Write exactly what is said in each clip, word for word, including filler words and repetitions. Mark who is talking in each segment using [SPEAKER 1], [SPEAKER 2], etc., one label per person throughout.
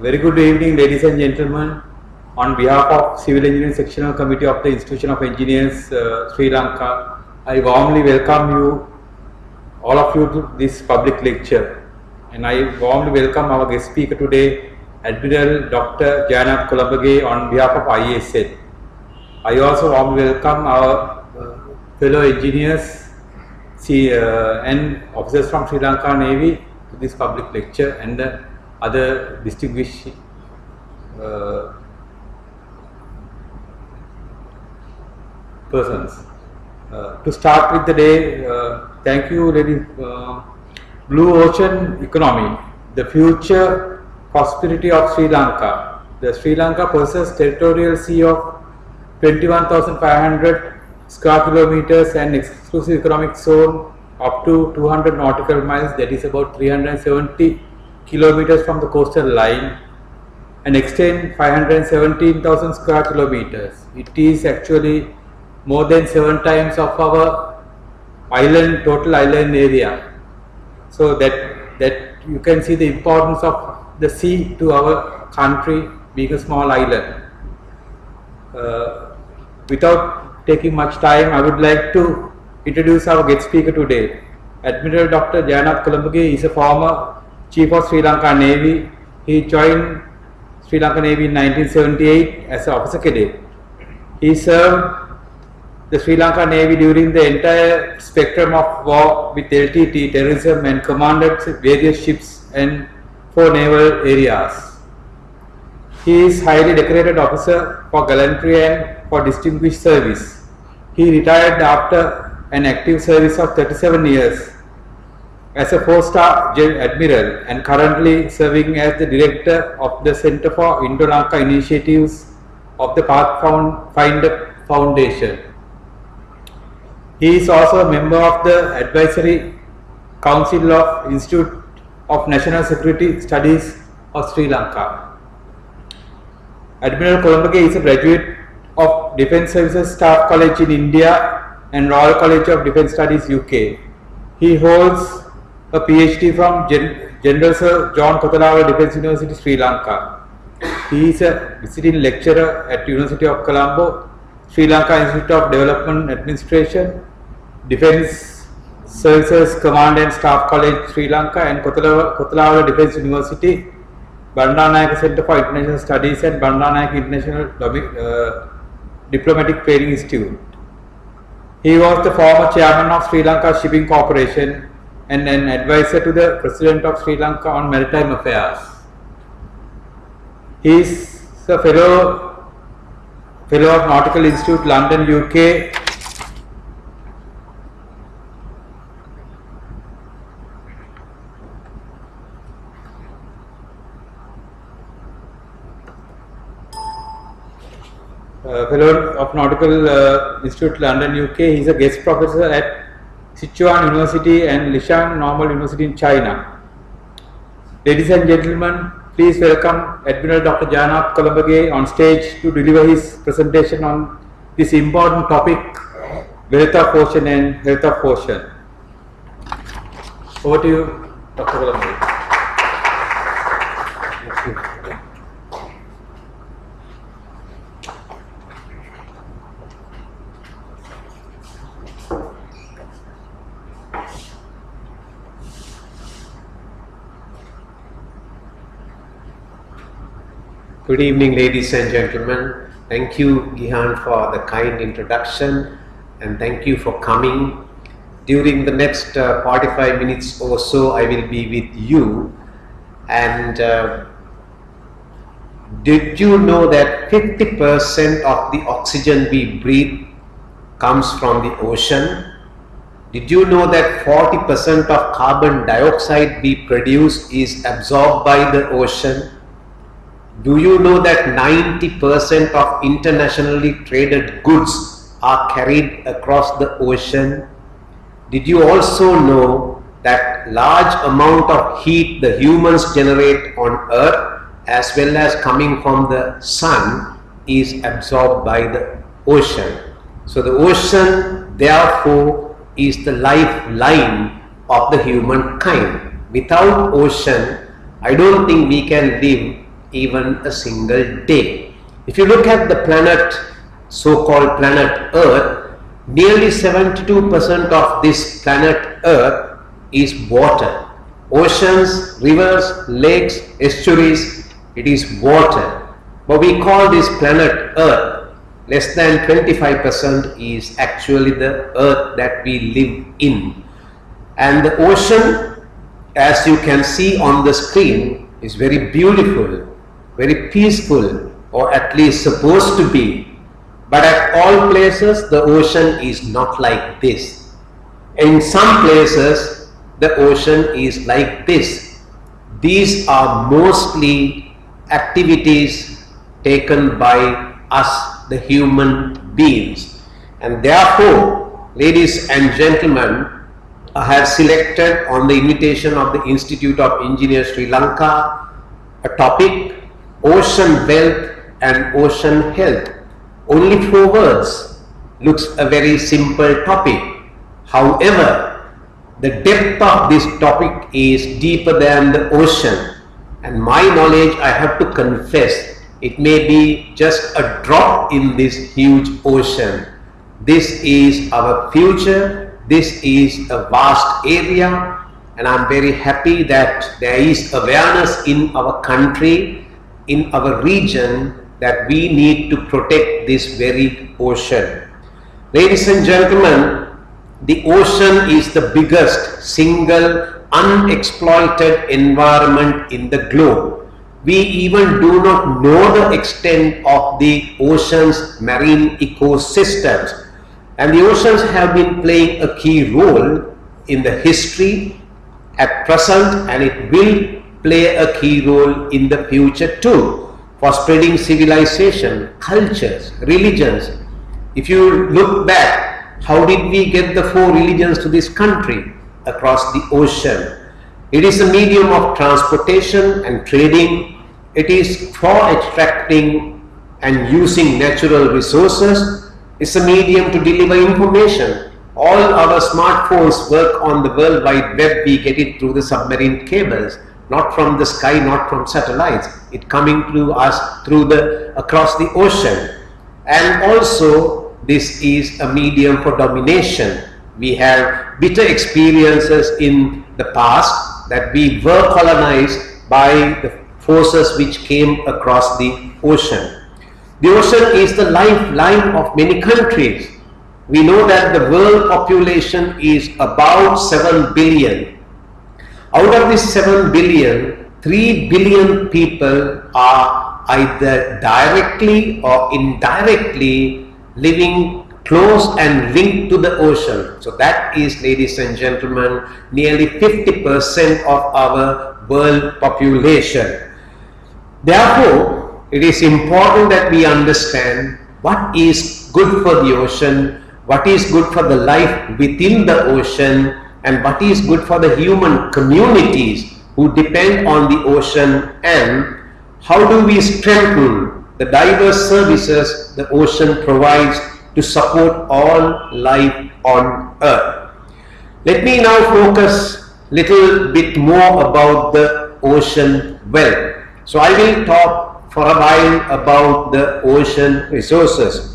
[SPEAKER 1] Very good evening, ladies and gentlemen. On behalf of Civil Engineering Sectional Committee of the Institution of Engineers, uh, Sri Lanka, I warmly welcome you, all of you, to this public lecture. And I warmly welcome our guest speaker today, Admiral Doctor Jayanath Kolambage, on behalf of I S N. I also warmly welcome our uh, fellow engineers see, uh, and officers from Sri Lanka Navy to this public lecture, and uh, other distinguished uh, persons. Uh, to start with the day, uh, thank you, ladies. Uh, Blue Ocean Economy, the future prosperity of Sri Lanka. The Sri Lanka possesses territorial sea of twenty-one thousand five hundred square kilometers and exclusive economic zone up to two hundred nautical miles, that is about three hundred seventy kilometers from the coastal line, and extend five hundred seventeen thousand square kilometers. It is actually more than seven times of our island, total island area. So that, that you can see the importance of the sea to our country being a small island. Uh, without taking much time, I would like to introduce our guest speaker today. Admiral Doctor Jayanath Kolambage is a former Chief of Sri Lanka Navy. He joined Sri Lanka Navy in nineteen seventy-eight as an officer cadet. He served the Sri Lanka Navy during the entire spectrum of war with L T T, terrorism, and commanded various ships and four naval areas. He is highly decorated officer for gallantry and for distinguished service. He retired after an active service of thirty-seven years as a four-star admiral and currently serving as the director of the Center for Indo-Lanka Initiatives of the Pathfinder Foundation. He is also a member of the Advisory Council of Institute of National Security Studies of Sri Lanka. Admiral Kolambage is a graduate of Defence Services Staff College in India and Royal College of Defence Studies U K. He holds a PhD from Gen General Sir John Kothawala Defence University, Sri Lanka. He is a visiting lecturer at University of Colombo, Sri Lanka Institute of Development Administration, Defence Services Command and Staff College, Sri Lanka, and Kothawala Defence University, Bandaranaike Center for International Studies, and Bandaranaike International uh, Diplomatic Training Institute. He was the former chairman of Sri Lanka Shipping Corporation and an advisor to the President of Sri Lanka on maritime affairs. He is a fellow, fellow of Nautical Institute, London, U K. Uh, fellow of Nautical uh, Institute, London, U K. He is a guest professor at Sichuan University and Liangshan Normal University in China. Ladies and gentlemen, please welcome Admiral Doctor Jayanath Kolambage on stage to deliver his presentation on this important topic, wealth of ocean and health of ocean. Over to you, Doctor Kolambage. Thank you.
[SPEAKER 2] Good evening, ladies and gentlemen. Thank you, Gihan, for the kind introduction, and thank you for coming. During the next uh, forty-five minutes or so, I will be with you. And uh, did you know that fifty percent of the oxygen we breathe comes from the ocean? Did you know that forty percent of carbon dioxide we produce is absorbed by the ocean? Do you know that ninety percent of internationally traded goods are carried across the ocean? Did you also know that large amount of heat the humans generate on Earth as well as coming from the sun is absorbed by the ocean? So the ocean therefore is the lifeline of the humankind. Without ocean, I don't think we can live even a single day. If you look at the planet, so-called planet Earth, nearly seventy-two percent of this planet Earth is water. Oceans, rivers, lakes, estuaries, it is water. But we call this planet Earth. Less than twenty-five percent is actually the Earth that we live in. And the ocean, as you can see on the screen, is very beautiful, very peaceful, or at least supposed to be. But at all places, the ocean is not like this. In some places, the ocean is like this. These are mostly activities taken by us, the human beings. And therefore, ladies and gentlemen, I have selected on the invitation of the Institute of Engineers Sri Lanka a topic, ocean wealth and ocean health. Only four words, looks a very simple topic. However, the depth of this topic is deeper than the ocean, and my knowledge, I have to confess, it may be just a drop in this huge ocean. This is our future, this is a vast area, and I am very happy that there is awareness in our country, in our region, that we need to protect this very ocean. Ladies and gentlemen, the ocean is the biggest single unexploited environment in the globe. We even do not know the extent of the ocean's marine ecosystems. And the oceans have been playing a key role in the history at present, and it will play a key role in the future too, for spreading civilization, cultures, religions. If you look back, how did we get the four religions to this country? Across the ocean. It is a medium of transportation and trading. It is for extracting and using natural resources. It's a medium to deliver information. All our smartphones work on the World Wide Web. We get it through the submarine cables, not from the sky, not from satellites. It coming to us through the across the ocean. And also, this is a medium for domination. We have bitter experiences in the past that we were colonized by the forces which came across the ocean. The ocean is the lifeline of many countries. We know that the world population is about seven billion. Out of this seven billion, three billion people are either directly or indirectly living close and linked to the ocean. So that is, ladies and gentlemen, nearly fifty percent of our world population. Therefore, it is important that we understand what is good for the ocean, what is good for the life within the ocean, and what is good for the human communities who depend on the ocean, and how do we strengthen the diverse services the ocean provides to support all life on Earth. Let me now focus a little bit more about the ocean wealth. So I will talk for a while about the ocean resources.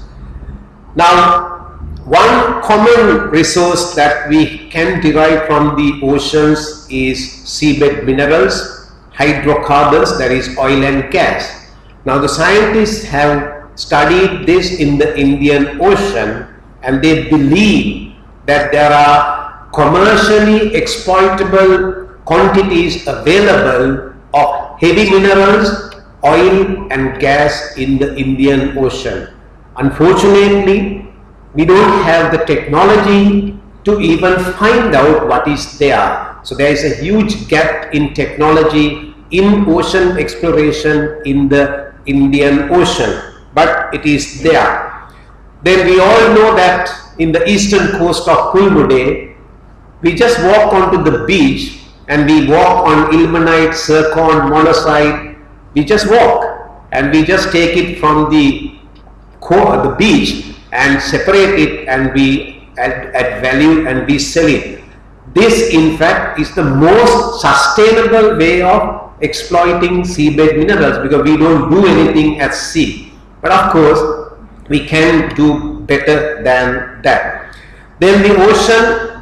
[SPEAKER 2] Now, one common resource that we can derive from the oceans is seabed minerals, hydrocarbons, that is oil and gas. Now the scientists have studied this in the Indian Ocean, and they believe that there are commercially exploitable quantities available of heavy minerals, oil and gas in the Indian Ocean. Unfortunately, we don't have the technology to even find out what is there. So there is a huge gap in technology in ocean exploration in the Indian Ocean, but it is there. Then we all know that in the eastern coast of Kulmude, we just walk onto the beach and we walk on ilmenite, zircon, monazite. We just walk and we just take it from the core, the beach, and separate it, and we add, add value and we sell it. This in fact is the most sustainable way of exploiting seabed minerals, because we don't do anything at sea. But of course, we can do better than that. Then the ocean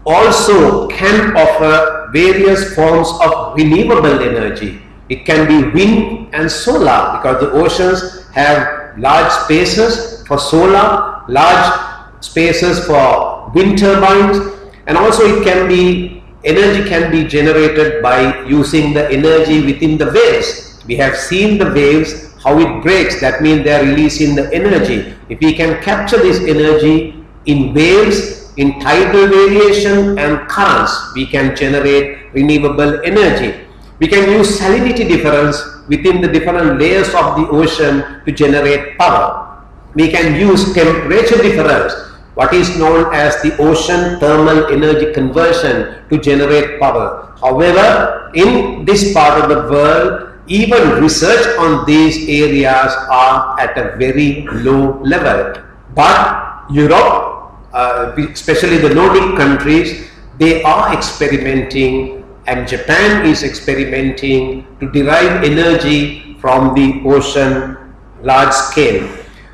[SPEAKER 2] also can offer various forms of renewable energy. It can be wind and solar, because the oceans have large spaces for solar, large spaces for wind turbines, and also it can be, energy can be generated by using the energy within the waves. We have seen the waves, how it breaks, that means they are releasing the energy. If we can capture this energy in waves, in tidal variation and currents, we can generate renewable energy. We can use salinity difference within the different layers of the ocean to generate power. We can use temperature difference, what is known as the ocean thermal energy conversion, to generate power. However, in this part of the world, even research on these areas are at a very low level. But Europe, uh, especially the Nordic countries, they are experimenting, and Japan is experimenting to derive energy from the ocean large scale.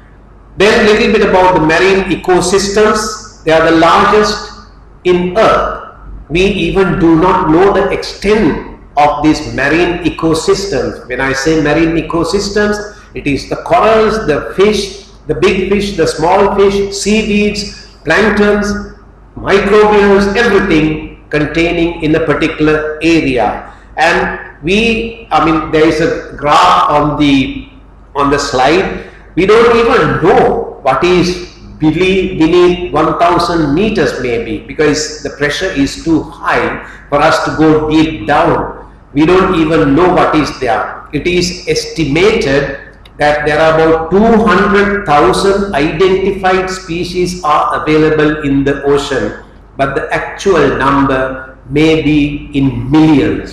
[SPEAKER 2] Then a little bit about the marine ecosystems. They are the largest in Earth. We even do not know the extent of these marine ecosystems. When I say marine ecosystems, it is the corals, the fish, the big fish, the small fish, seaweeds, planktons, microbials, everything containing in a particular area. And we, I mean, there is a graph on the on the slide. We don't even know what is beneath one thousand meters maybe, because the pressure is too high for us to go deep down. We don't even know what is there. It is estimated that there are about two hundred thousand identified species are available in the ocean, but the actual number may be in millions.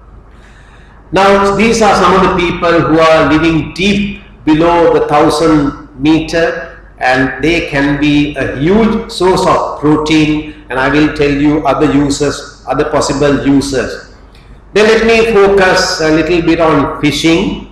[SPEAKER 2] Now, these are some of the people who are living deep below the thousand meter, and they can be a huge source of protein, and I will tell you other uses, other possible uses. Then let me focus a little bit on fishing.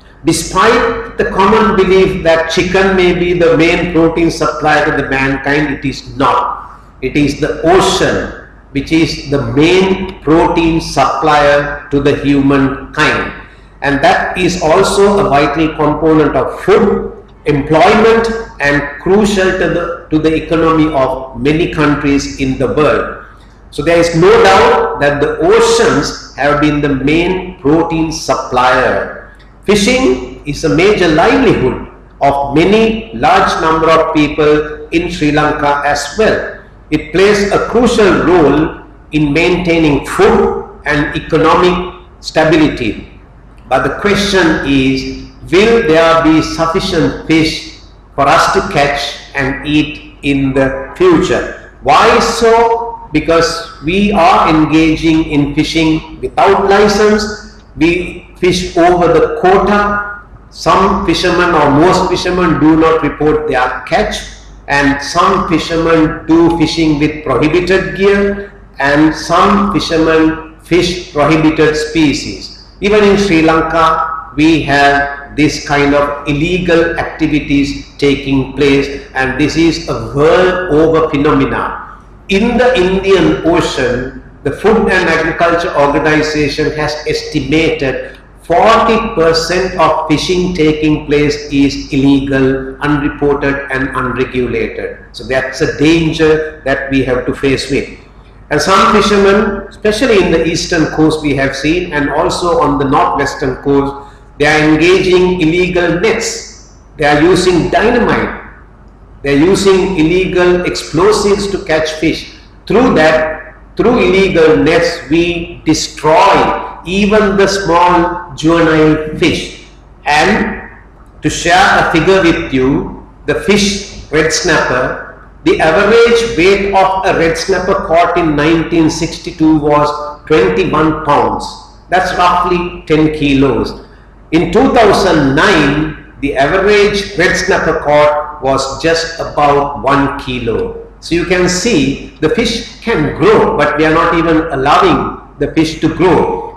[SPEAKER 2] Despite the common belief that chicken may be the main protein supply to the mankind, it is not. It is the ocean which is the main protein supplier to the humankind. And that is also a vital component of food, employment, and crucial to the, to the economy of many countries in the world. So there is no doubt that the oceans have been the main protein supplier. Fishing is a major livelihood of many large number of people in Sri Lanka as well. It plays a crucial role in maintaining food and economic stability. But the question is, will there be sufficient fish for us to catch and eat in the future? Why so? Because we are engaging in fishing without license. We fish over the quota. Some fishermen or most fishermen do not report their catch, and some fishermen do fishing with prohibited gear, and some fishermen fish prohibited species. Even in Sri Lanka, we have this kind of illegal activities taking place, and this is a world over phenomena. In the Indian Ocean, the Food and Agriculture Organization has estimated forty percent of fishing taking place is illegal, unreported and unregulated. So that's a danger that we have to face with. And some fishermen, especially in the eastern coast we have seen, and also on the northwestern coast, they are engaging illegal nets. They are using dynamite. They are using illegal explosives to catch fish. Through that, through illegal nets, we destroy even the small juvenile fish. And to share a figure with you, the fish red snapper, the average weight of a red snapper caught in nineteen sixty-two was twenty-one pounds. That's roughly ten kilos. In two thousand nine, the average red snapper caught was just about one kilo. So you can see the fish can grow, but we are not even allowing the fish to grow.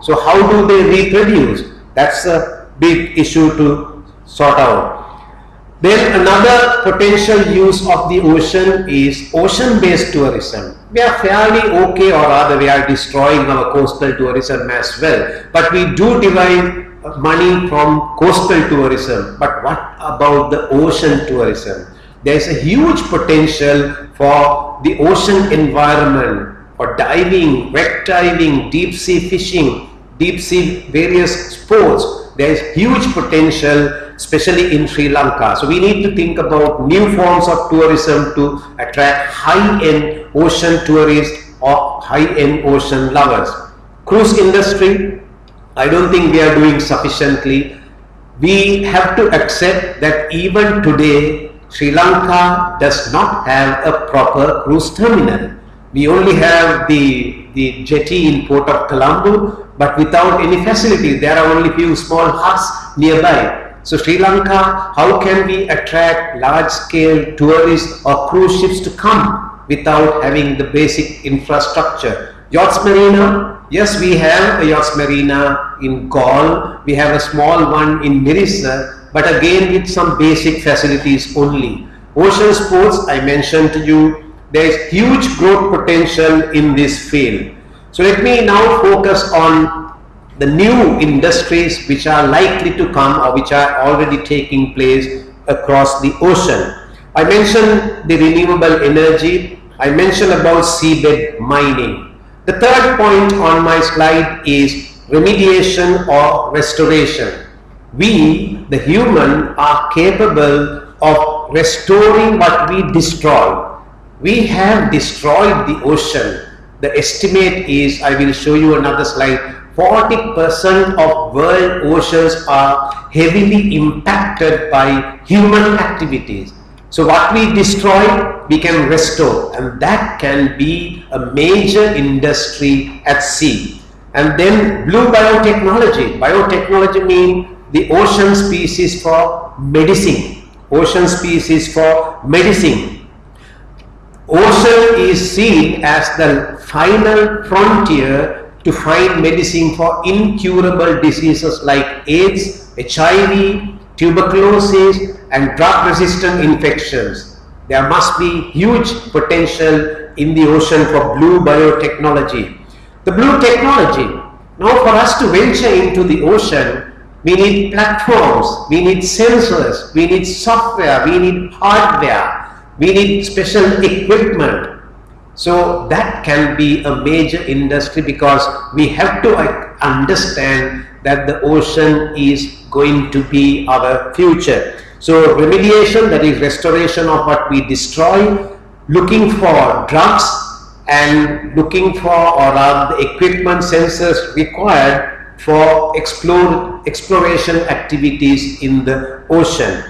[SPEAKER 2] So how do they reproduce? That's a big issue to sort out. Then another potential use of the ocean is ocean-based tourism. We are fairly okay, or rather we are destroying our coastal tourism as well. But we do derive money from coastal tourism. But what about the ocean tourism? There is a huge potential for the ocean environment, for diving, wreck diving, deep sea fishing, deep sea various sports. There is huge potential, especially in Sri Lanka. So we need to think about new forms of tourism to attract high-end ocean tourists or high-end ocean lovers. Cruise industry, I don't think we are doing sufficiently. We have to accept that even today, Sri Lanka does not have a proper cruise terminal. We only have the, the jetty in Port of Colombo, but without any facility. There are only few small huts nearby. So Sri Lanka, how can we attract large-scale tourists or cruise ships to come without having the basic infrastructure? Yachts Marina, yes, we have a Yachts Marina in Galle. We have a small one in Mirissa, but again with some basic facilities only. Ocean sports, I mentioned to you, there is huge growth potential in this field. So let me now focus on the new industries which are likely to come or which are already taking place across the ocean. I mentioned the renewable energy. I mentioned about seabed mining. The third point on my slide is remediation or restoration. We, the human, are capable of restoring what we destroy. We have destroyed the ocean. The estimate is, I will show you another slide, forty percent of world oceans are heavily impacted by human activities. So what we destroy, we can restore, and that can be a major industry at sea. And then blue biotechnology. Biotechnology means the ocean species for medicine. Ocean species for medicine. Ocean is seen as the final frontier to find medicine for incurable diseases like AIDS, H I V, tuberculosis, and drug-resistant infections. There must be huge potential in the ocean for blue biotechnology. The blue technology, now for us to venture into the ocean, we need platforms, we need sensors, we need software, we need hardware. We need special equipment. So that can be a major industry because we have to understand that the ocean is going to be our future. So remediation, that is restoration of what we destroy, looking for drugs and looking for or rather the equipment, sensors required for explore, exploration activities in the ocean.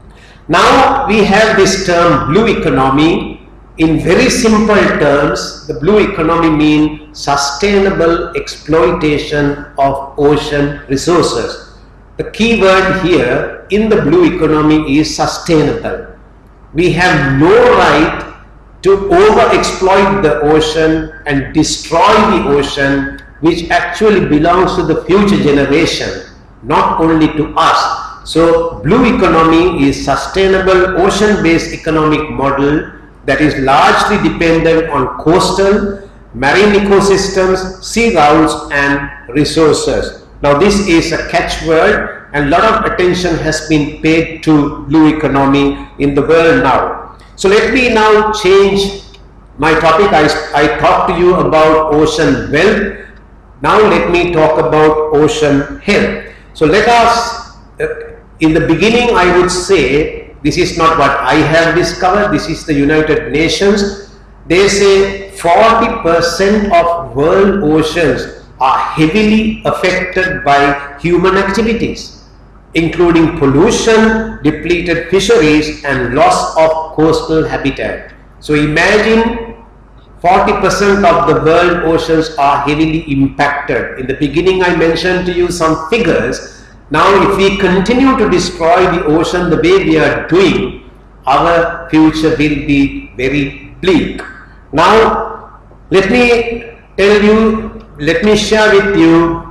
[SPEAKER 2] Now we have this term blue economy. In very simple terms, the blue economy means sustainable exploitation of ocean resources. The key word here in the blue economy is sustainable. We have no right to over-exploit the ocean and destroy the ocean, which actually belongs to the future generation, not only to us. So blue economy is sustainable ocean-based economic model that is largely dependent on coastal, marine ecosystems, sea routes and resources. Now this is a catchword and a lot of attention has been paid to blue economy in the world now. So let me now change my topic. I, I talked to you about ocean wealth. Now let me talk about ocean health. So let us uh, in the beginning, I would say, this is not what I have discovered, this is the United Nations. They say forty percent of world oceans are heavily affected by human activities, including pollution, depleted fisheries, and loss of coastal habitat. So imagine forty percent of the world oceans are heavily impacted. In the beginning, I mentioned to you some figures. Now, if we continue to destroy the ocean the way we are doing, our future will be very bleak. Now, let me tell you, let me share with you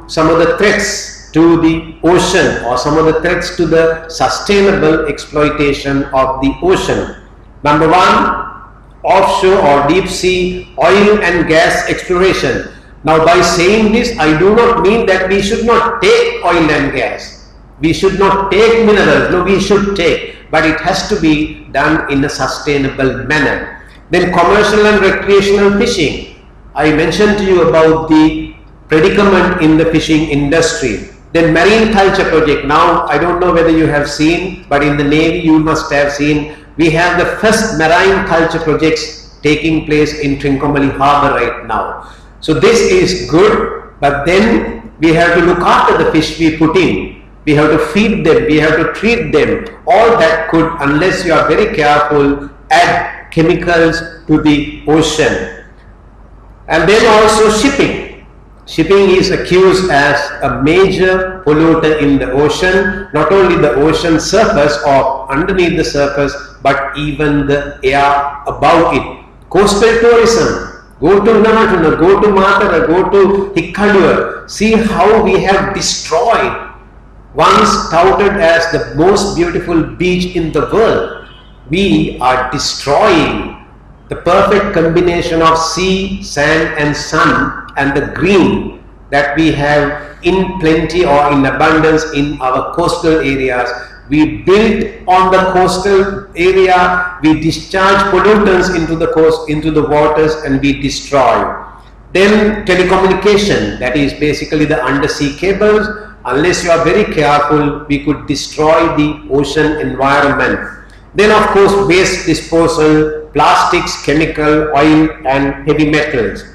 [SPEAKER 2] some of the threats to the ocean or some of the threats to the sustainable exploitation of the ocean. Number one, offshore or deep sea oil and gas exploration. Now, by saying this, I do not mean that we should not take oil and gas. We should not take minerals. No, we should take, but it has to be done in a sustainable manner. Then commercial and recreational fishing. I mentioned to you about the predicament in the fishing industry. Then marine culture project. Now, I don't know whether you have seen, but in the Navy you must have seen, we have the first marine culture projects taking place in Trincomalee Harbour right now. So this is good, but then we have to look after the fish we put in. We have to feed them, we have to treat them. All that could, unless you are very careful, add chemicals to the ocean. And then also shipping. Shipping is accused as a major polluter in the ocean, not only the ocean surface or underneath the surface, but even the air above it. Coastal tourism. Go to Namatuna, go to Matara, go to Hikkaduwa. See how we have destroyed, once touted as the most beautiful beach in the world. We are destroying the perfect combination of sea, sand and sun and the green that we have in plenty or in abundance in our coastal areas. We build on the coastal area, we discharge pollutants into the coast, into the waters, and we destroy. Then telecommunication, that is basically the undersea cables. Unless you are very careful, we could destroy the ocean environment. Then of course waste disposal, plastics, chemical, oil and heavy metals.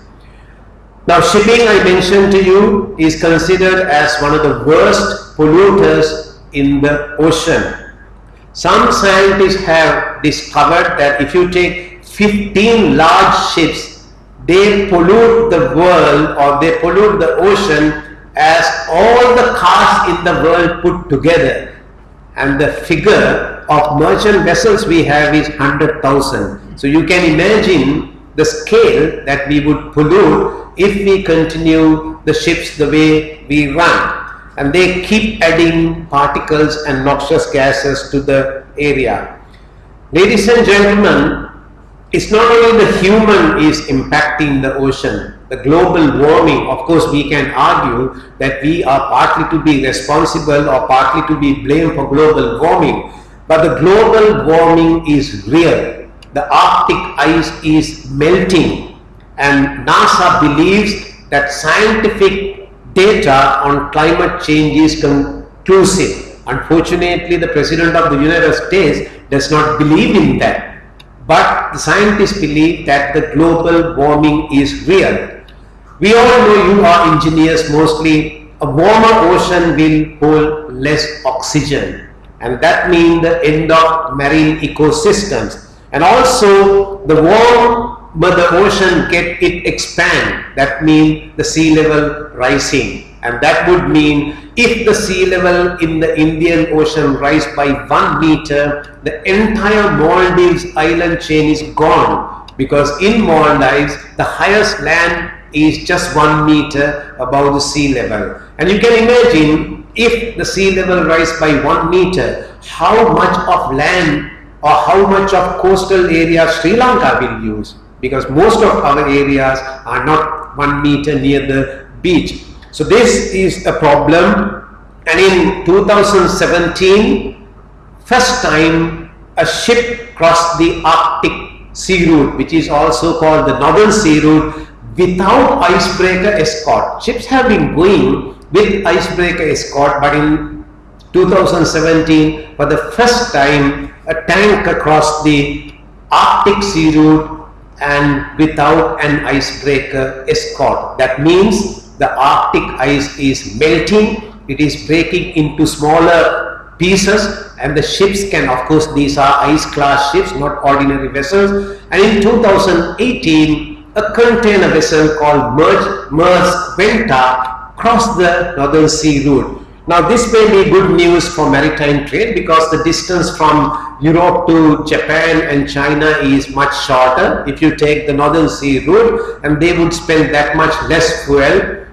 [SPEAKER 2] Now shipping, I mentioned to you, is considered as one of the worst polluters in the ocean. Some scientists have discovered that if you take fifteen large ships, they pollute the world or they pollute the ocean as all the cars in the world put together. And the figure of merchant vessels we have is one hundred thousand. So you can imagine the scale that we would pollute if we continue the ships the way we run. And they keep adding particles and noxious gases to the area. Ladies and gentlemen, it's not only the human is impacting the ocean, the global warming. Of course, we can argue that we are partly to be responsible or partly to be blamed for global warming. But the global warming is real. The Arctic ice is melting, and NASA believes that scientific data on climate change is conclusive. Unfortunately, the President of the United States does not believe in that. But the scientists believe that the global warming is real. We all know, you are engineers mostly, a warmer ocean will hold less oxygen. And that means the end of marine ecosystems. And also the warm but the ocean get it expand, that means the sea level rising, and that would mean if the sea level in the Indian Ocean rise by one meter, the entire Maldives island chain is gone, because in Maldives the highest land is just one meter above the sea level. And you can imagine, if the sea level rise by one meter, how much of land or how much of coastal area Sri Lanka will use, because most of our areas are not one meter near the beach. So this is a problem. And in two thousand seventeen, first time a ship crossed the Arctic sea route, which is also called the Northern Sea Route, without icebreaker escort. Ships have been going with icebreaker escort, but in two thousand seventeen, for the first time, a tanker crossed the Arctic sea route and without an icebreaker escort. That means the Arctic ice is melting, it is breaking into smaller pieces, and the ships can, of course, these are ice class ships, not ordinary vessels. And in two thousand eighteen, a container vessel called Maersk Venta crossed the Northern Sea route. Now this may be good news for maritime trade, because the distance from Europe to Japan and China is much shorter if you take the Northern Sea route, and they would spend that much less fuel.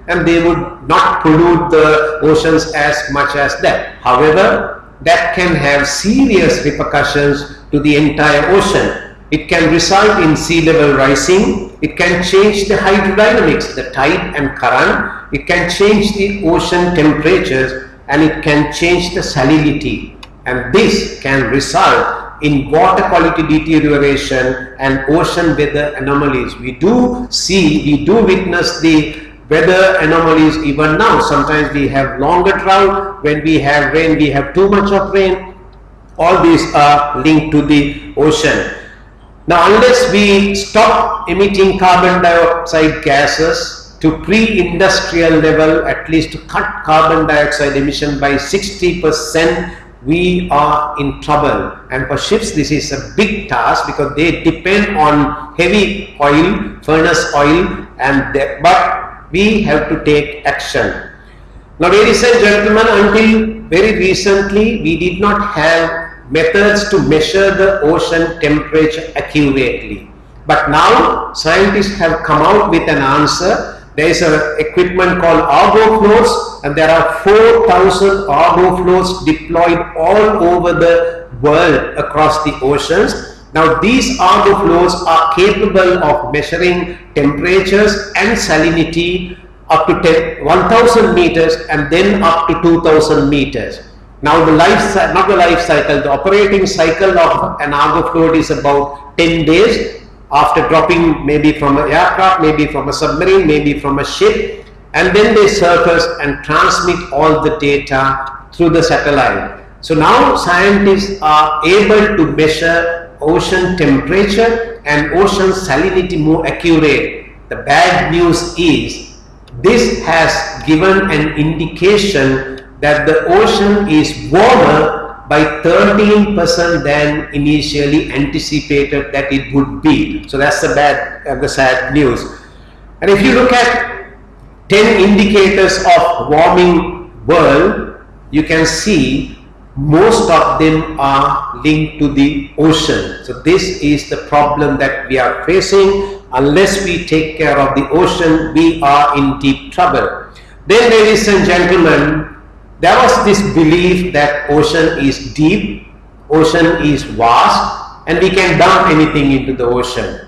[SPEAKER 2] and they would not pollute the oceans as much as that. However, that can have serious repercussions to the entire ocean. It can result in sea level rising, it can change the hydrodynamics, the tide and current, it can change the ocean temperatures, and it can change the salinity, and this can result in water quality deterioration and ocean weather anomalies. We do see, we do witness the weather anomalies even now. Sometimes we have longer drought, when we have rain, we have too much of rain. All these are linked to the ocean. Now, unless we stop emitting carbon dioxide gases to pre-industrial level, at least to cut carbon dioxide emission by sixty percent, we are in trouble. And for ships, this is a big task because they depend on heavy oil, furnace oil, and they, but we have to take action. Now, ladies and gentlemen, until very recently, we did not have methods to measure the ocean temperature accurately. But now, scientists have come out with an answer. There is an equipment called Argo floats, and there are four thousand Argo floats deployed all over the world across the oceans. Now, these Argo floats are capable of measuring temperatures and salinity up to one thousand meters and then up to two thousand meters. Now, the life, not the life cycle, the operating cycle of an Argo float is about ten days. After dropping maybe from an aircraft, maybe from a submarine, maybe from a ship, and then they surface and transmit all the data through the satellite. So now scientists are able to measure ocean temperature and ocean salinity more accurate. The bad news is this has given an indication that the ocean is warmer by thirteen percent than initially anticipated that it would be. So that's the bad, uh, the sad news. And if you look at ten indicators of warming world, you can see most of them are linked to the ocean. So this is the problem that we are facing. Unless we take care of the ocean, we are in deep trouble. Then, ladies and gentlemen, there was this belief that ocean is deep, ocean is vast, and we can dump anything into the ocean.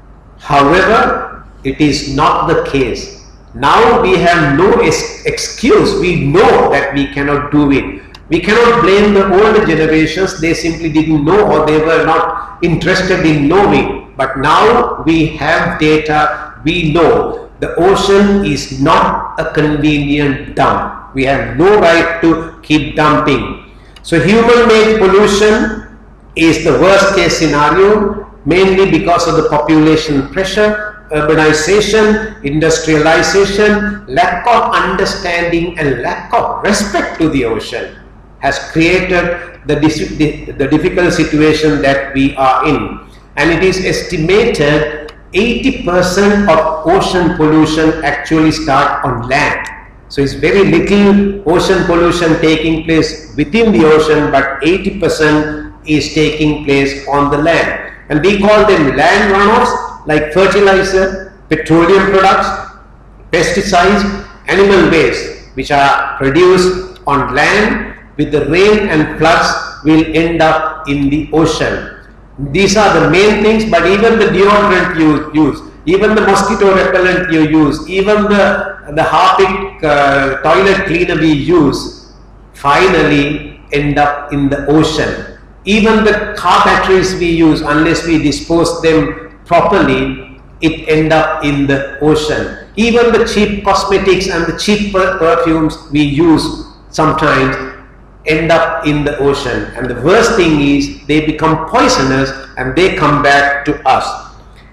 [SPEAKER 2] However, it is not the case. Now we have no ex excuse. We know that we cannot do it. We cannot blame the older generations. They simply didn't know, or they were not interested in knowing. But now we have data. We know the ocean is not a convenient dump. We have no right to keep dumping. So human-made pollution is the worst case scenario, mainly because of the population pressure, urbanization, industrialization, lack of understanding and lack of respect to the ocean has created the, the, the difficult situation that we are in. And it is estimated eighty percent of ocean pollution actually start on land. So it's very little ocean pollution taking place within the ocean, but eighty percent is taking place on the land. And we call them land runoffs, like fertilizer, petroleum products, pesticides, animal waste, which are produced on land with the rain and floods will end up in the ocean. These are the main things, but even the deodorant you use, even the mosquito repellent you use, even the the Harpic uh, toilet cleaner we use finally end up in the ocean. Even the car batteries we use, unless we dispose them properly, it end up in the ocean. Even the cheap cosmetics and the cheap per perfumes we use sometimes end up in the ocean. And the worst thing is they become poisonous and they come back to us.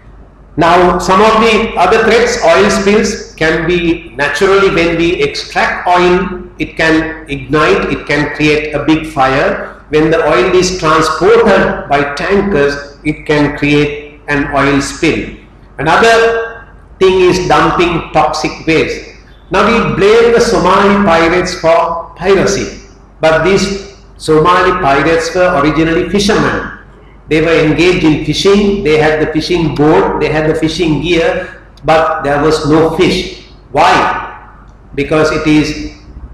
[SPEAKER 2] Now, some of the other threats, oil spills, can be naturally when we extract oil, it can ignite, it can create a big fire. When the oil is transported by tankers, it can create an oil spill. Another thing is dumping toxic waste. Now we blame the Somali pirates for piracy, but these Somali pirates were originally fishermen. They were engaged in fishing, they had the fishing boat, they had the fishing gear, but there was no fish. Why? because it is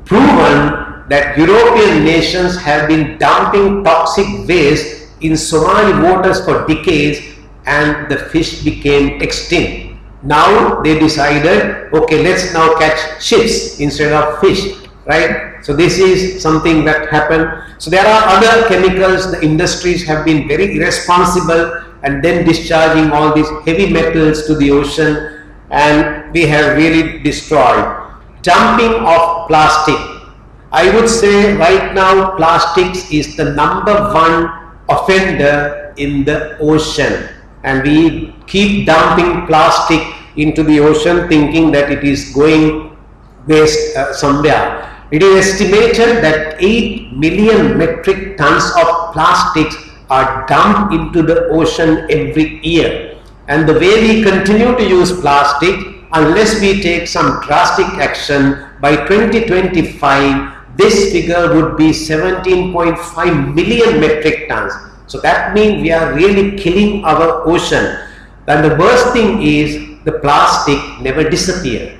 [SPEAKER 2] proven that European nations have been dumping toxic waste in Somali waters for decades and the fish became extinct. Now they decided, okay, let's now catch ships instead of fish, right? So this is something that happened. So there are other chemicals. The industries have been very irresponsible and then discharging all these heavy metals to the ocean, and we have really destroyed. Dumping of plastic. I would say right now plastics is the number one offender in the ocean, and we keep dumping plastic into the ocean thinking that it is going waste uh, somewhere. It is estimated that eight million metric tons of plastics are dumped into the ocean every year, and the way we continue to use plastic, unless we take some drastic action, by twenty twenty-five this figure would be seventeen point five million metric tons. So that means we are really killing our ocean. And the worst thing is the plastic never disappears.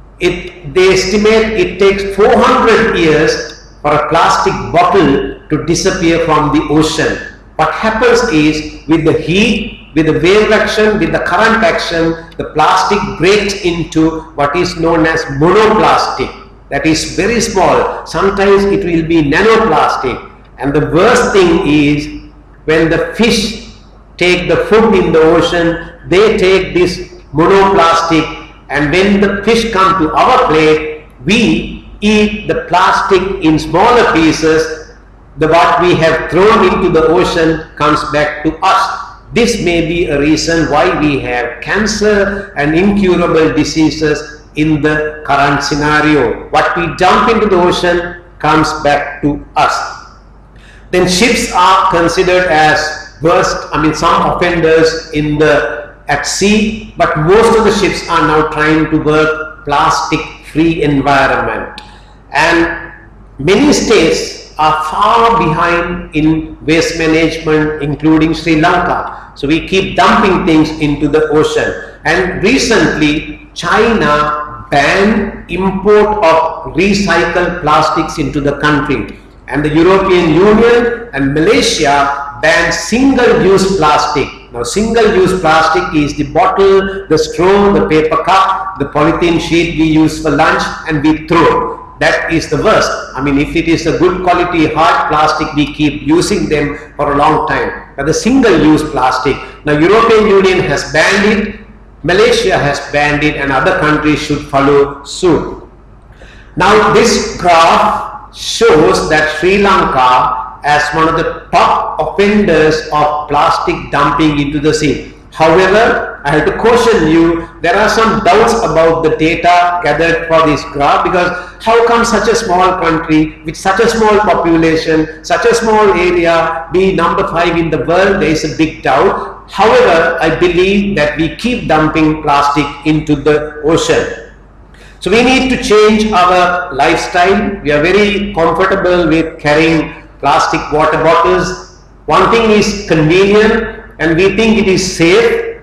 [SPEAKER 2] It, they estimate it takes four hundred years for a plastic bottle to disappear from the ocean. What happens is, with the heat, with the wave action, with the current action, the plastic breaks into what is known as monoplastic. That is very small. Sometimes it will be nanoplastic. And the worst thing is, when the fish take the food in the ocean, they take this monoplastic, and when the fish come to our plate, we eat the plastic in smaller pieces. The what we have thrown into the ocean comes back to us. This may be a reason why we have cancer and incurable diseases in the current scenario. What we dump into the ocean comes back to us. Then ships are considered as worst, I mean some offenders in the at sea, but most of the ships are now trying to work plastic free environment, and many states are far behind in waste management, including Sri Lanka. So we keep dumping things into the ocean, and recently China banned import of recycled plastics into the country, and the European Union and Malaysia banned single-use plastic. Now, single-use plastic is the bottle, the straw, the paper cup, the polythene sheet we use for lunch and we throw. That is the worst. I mean, if it is a good quality hard plastic, we keep using them for a long time. But the single-use plastic, now European Union has banned it, Malaysia has banned it, and other countries should follow suit. Now, this graph shows that Sri Lanka as one of the top offenders of plastic dumping into the sea. However, I have to caution you, there are some doubts about the data gathered for this graph, because how come such a small country with such a small population, such a small area, be number five in the world? There is a big doubt. However, I believe that we keep dumping plastic into the ocean. So we need to change our lifestyle. We are very comfortable with carrying plastic water bottles. One thing is convenient, and we think it is safe,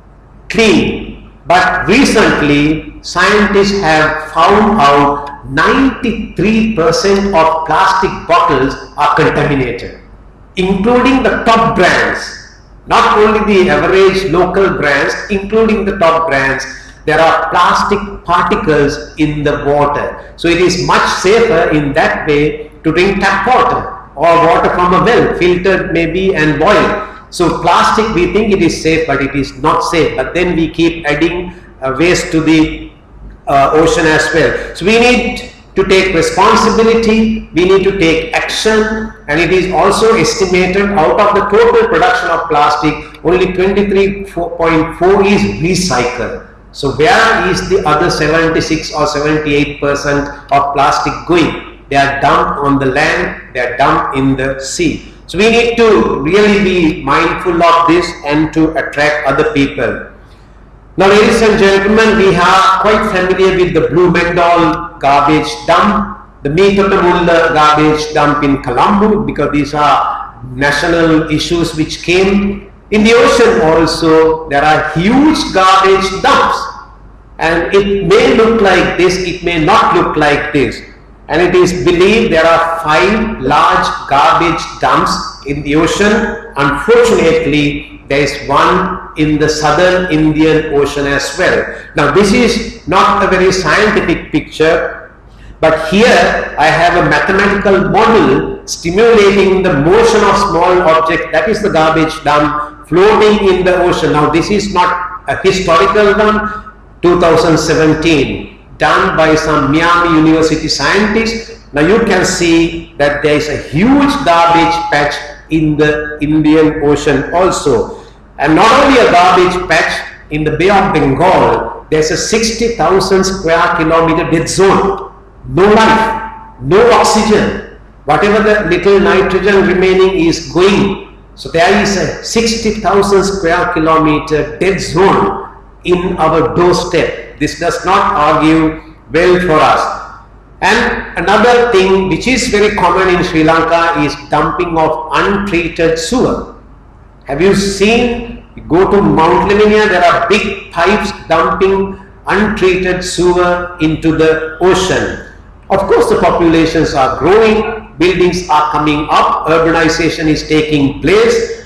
[SPEAKER 2] clean. But recently, scientists have found out ninety-three percent of plastic bottles are contaminated, including the top brands. Not only the average local brands, including the top brands. There are plastic particles in the water. So it is much safer in that way to drink tap water or water from a well, filtered maybe and boiled. So plastic, we think it is safe, but it is not safe. But then we keep adding uh, waste to the uh, ocean as well. So we need to take responsibility, we need to take action, and it is also estimated out of the total production of plastic, only twenty-three point four is recycled. So where is the other seventy-six or seventy-eight percent of plastic going? They are dumped on the land, they are dumped in the sea. So we need to really be mindful of this and to attract other people. Now, ladies and gentlemen, we are quite familiar with the Blue Mendol garbage dump, the Meetotamulla garbage dump in Colombo, because these are national issues which came. In the ocean also, there are huge garbage dumps. And it may look like this, it may not look like this. And it is believed there are five large garbage dumps in the ocean. Unfortunately, there is one in the southern Indian Ocean as well. Now, this is not a very scientific picture, but here I have a mathematical model stimulating the motion of small objects, that is the garbage dump, floating in the ocean. Now, this is not a historical one, two thousand seventeen, done by some Miami University scientists. Now, you can see that there is a huge garbage patch in the Indian Ocean also. And not only a garbage patch, in the Bay of Bengal, there is a sixty thousand square kilometer dead zone. No life, no oxygen, whatever the little nitrogen remaining is going. So there is a sixty thousand square kilometer dead zone in our doorstep. This does not argue well for us. And another thing which is very common in Sri Lanka is dumping of untreated sewer. Have you seen, you go to Mount Lavinia, there are big pipes dumping untreated sewer into the ocean. Of course, the populations are growing, buildings are coming up, urbanization is taking place.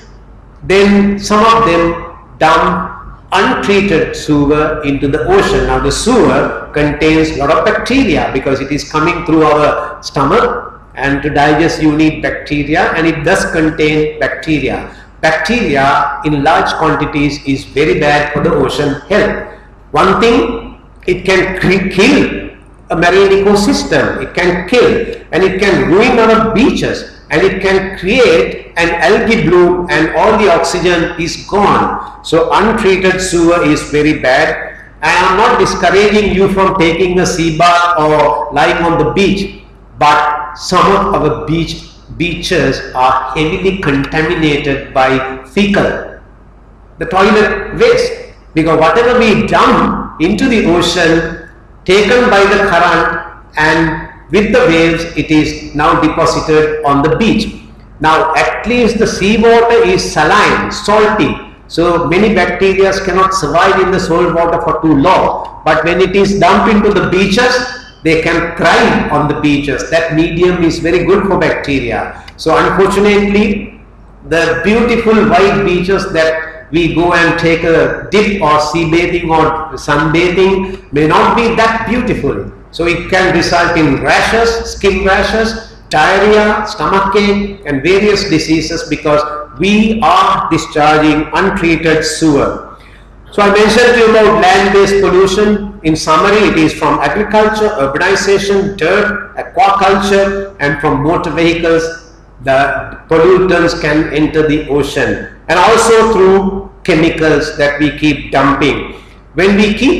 [SPEAKER 2] Then some of them dump untreated sewer into the ocean. Now, the sewer contains a lot of bacteria because it is coming through our stomach, and to digest you need bacteria, and it does contain bacteria. Bacteria in large quantities is very bad for the ocean health. One thing, it can kill a marine ecosystem, it can kill, and it can ruin our beaches, and it can create an algae bloom, and all the oxygen is gone. So untreated sewer is very bad. I am not discouraging you from taking a sea bath or lying on the beach, but some of our beach beaches are heavily contaminated by fecal, the toilet waste, because whatever we dump into the ocean, taken by the current and with the waves, it is now deposited on the beach. Now, at least the seawater is saline, salty, so many bacteria cannot survive in the salt water for too long. But when it is dumped into the beaches, they can thrive on the beaches. That medium is very good for bacteria. So unfortunately, the beautiful white beaches that we go and take a dip or sea bathing or sunbathing may not be that beautiful. So it can result in rashes, skin rashes, diarrhea, stomach ache, and various diseases because we are discharging untreated sewer. So I mentioned to you about land-based pollution. In summary, it is from agriculture, urbanization, dirt, aquaculture, and from motor vehicles. The pollutants can enter the ocean, and also through chemicals that we keep dumping. When we keep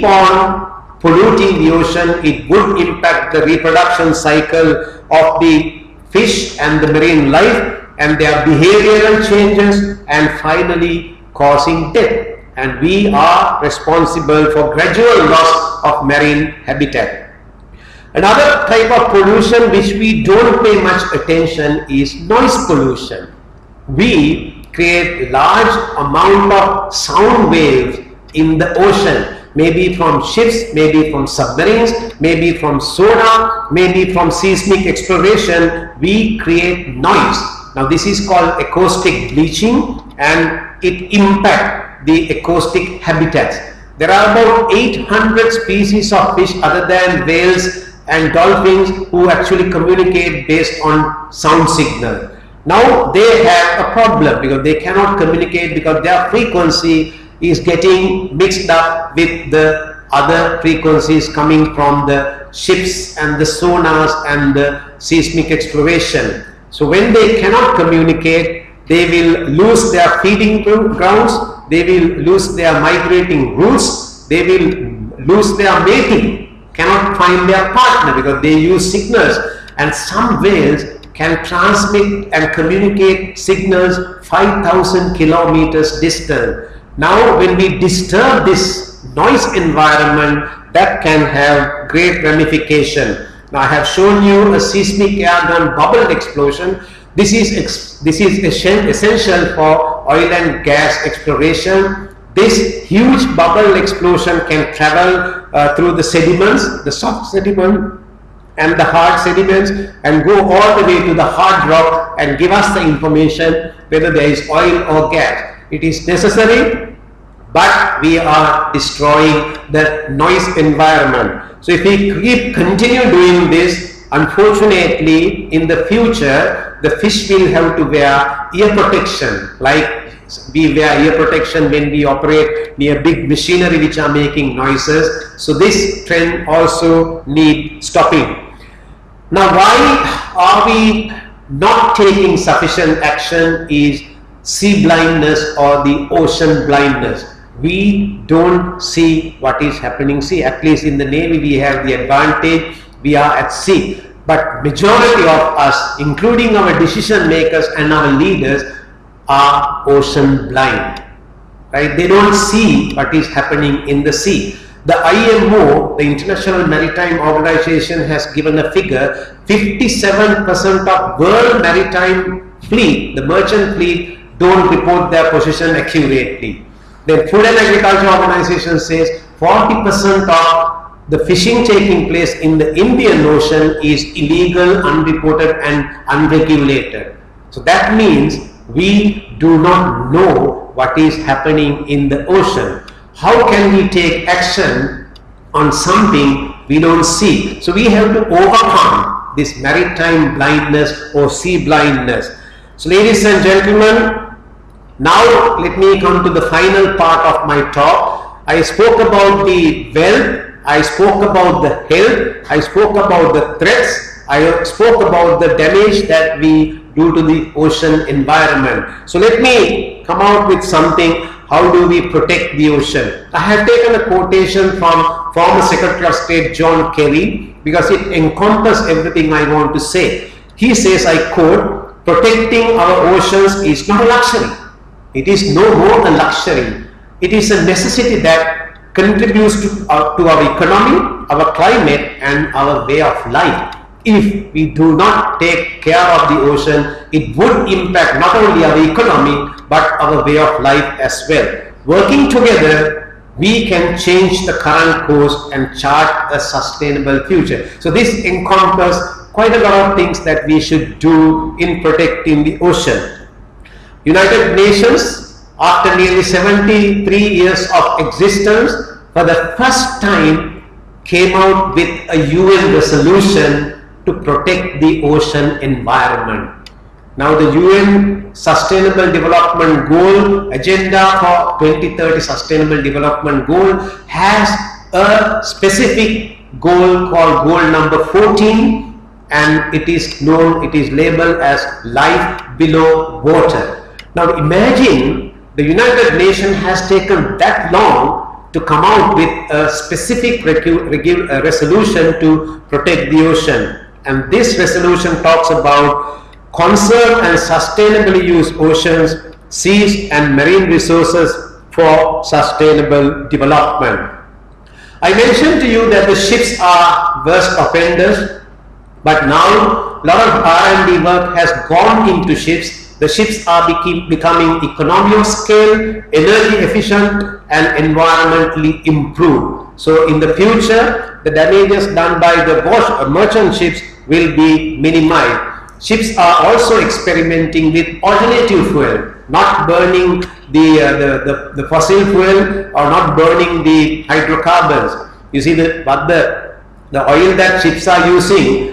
[SPEAKER 2] on polluting the ocean, it would impact the reproduction cycle of the fish and the marine life, and their behavioral changes, and finally causing death. And we are responsible for gradual loss of marine habitat. Another type of pollution which we don't pay much attention is noise pollution. We create large amount of sound waves in the ocean, maybe from ships, maybe from submarines, maybe from sonar, maybe from seismic exploration. We create noise. Now this is called acoustic bleaching, and it impacts the acoustic habitats. There are about eight hundred species of fish other than whales and dolphins who actually communicate based on sound signal. Now they have a problem because they cannot communicate because their frequency is getting mixed up with the other frequencies coming from the ships and the sonars and the seismic exploration. So when they cannot communicate, they will lose their feeding grounds, they will lose their migrating routes, they will lose their mating, cannot find their partner because they use signals. And some whales can transmit and communicate signals five thousand kilometers distant. Now when we disturb this noise environment, that can have great ramification. Now I have shown you a seismic air gun bubble explosion. This is, this is essential for oil and gas exploration. This huge bubble explosion can travel uh, through the sediments, the soft sediment and the hard sediments, and go all the way to the hard rock and give us the information whether there is oil or gas. It is necessary, but we are destroying the noise environment. So if we keep continue doing this, unfortunately in the future the fish will have to wear ear protection, like we wear ear protection when we operate near big machinery which are making noises. So this trend also need stopping. Now why are we not taking sufficient action is sea blindness or the ocean blindness. We don't see what is happening. See, at least in the Navy we have the advantage, we are at sea. But majority of us, including our decision makers and our leaders, are ocean blind. Right? They don't see what is happening in the sea. The I M O, the International Maritime Organization, has given a figure, fifty-seven percent of world maritime fleet, the merchant fleet, don't report their position accurately. The Food and Agriculture Organization says forty percent of the fishing taking place in the Indian Ocean is illegal, unreported and unregulated. So that means we do not know what is happening in the ocean. How can we take action on something we don't see? So we have to overcome this maritime blindness or sea blindness. So ladies and gentlemen, now let me come to the final part of my talk. I spoke about the wealth, I spoke about the health, I spoke about the threats, I spoke about the damage that we do to the ocean environment. So let me come out with something. How do we protect the ocean? I have taken a quotation from former Secretary of State John Kerry because it encompasses everything I want to say. He says, I quote, "Protecting our oceans is not a luxury. It is no more a luxury. It is a necessity that contributes to, uh, to our economy, our climate and our way of life. If we do not take care of the ocean, it would impact not only our economy but our way of life as well. Working together, we can change the current course and chart a sustainable future." So this encompasses quite a lot of things that we should do in protecting the ocean. United Nations, after nearly seventy-three years of existence, for the first time came out with a U N resolution to protect the ocean environment. Now the U N Sustainable Development Goal Agenda for twenty thirty Sustainable Development Goal has a specific goal called goal number fourteen, and it is known, it is labeled as life below water. Now imagine the United Nations has taken that long to come out with a specific uh, resolution to protect the ocean. And this resolution talks about conserve and sustainably use oceans, seas and marine resources for sustainable development. I mentioned to you that the ships are worst offenders, but now a lot of R and D work has gone into ships. The ships are becoming economy of scale, energy efficient and environmentally improved. So in the future, the damages done by the merchant ships will be minimized. Ships are also experimenting with alternative fuel, not burning the, uh, the, the, the fossil fuel or not burning the hydrocarbons. You see the, but the, the oil that ships are using,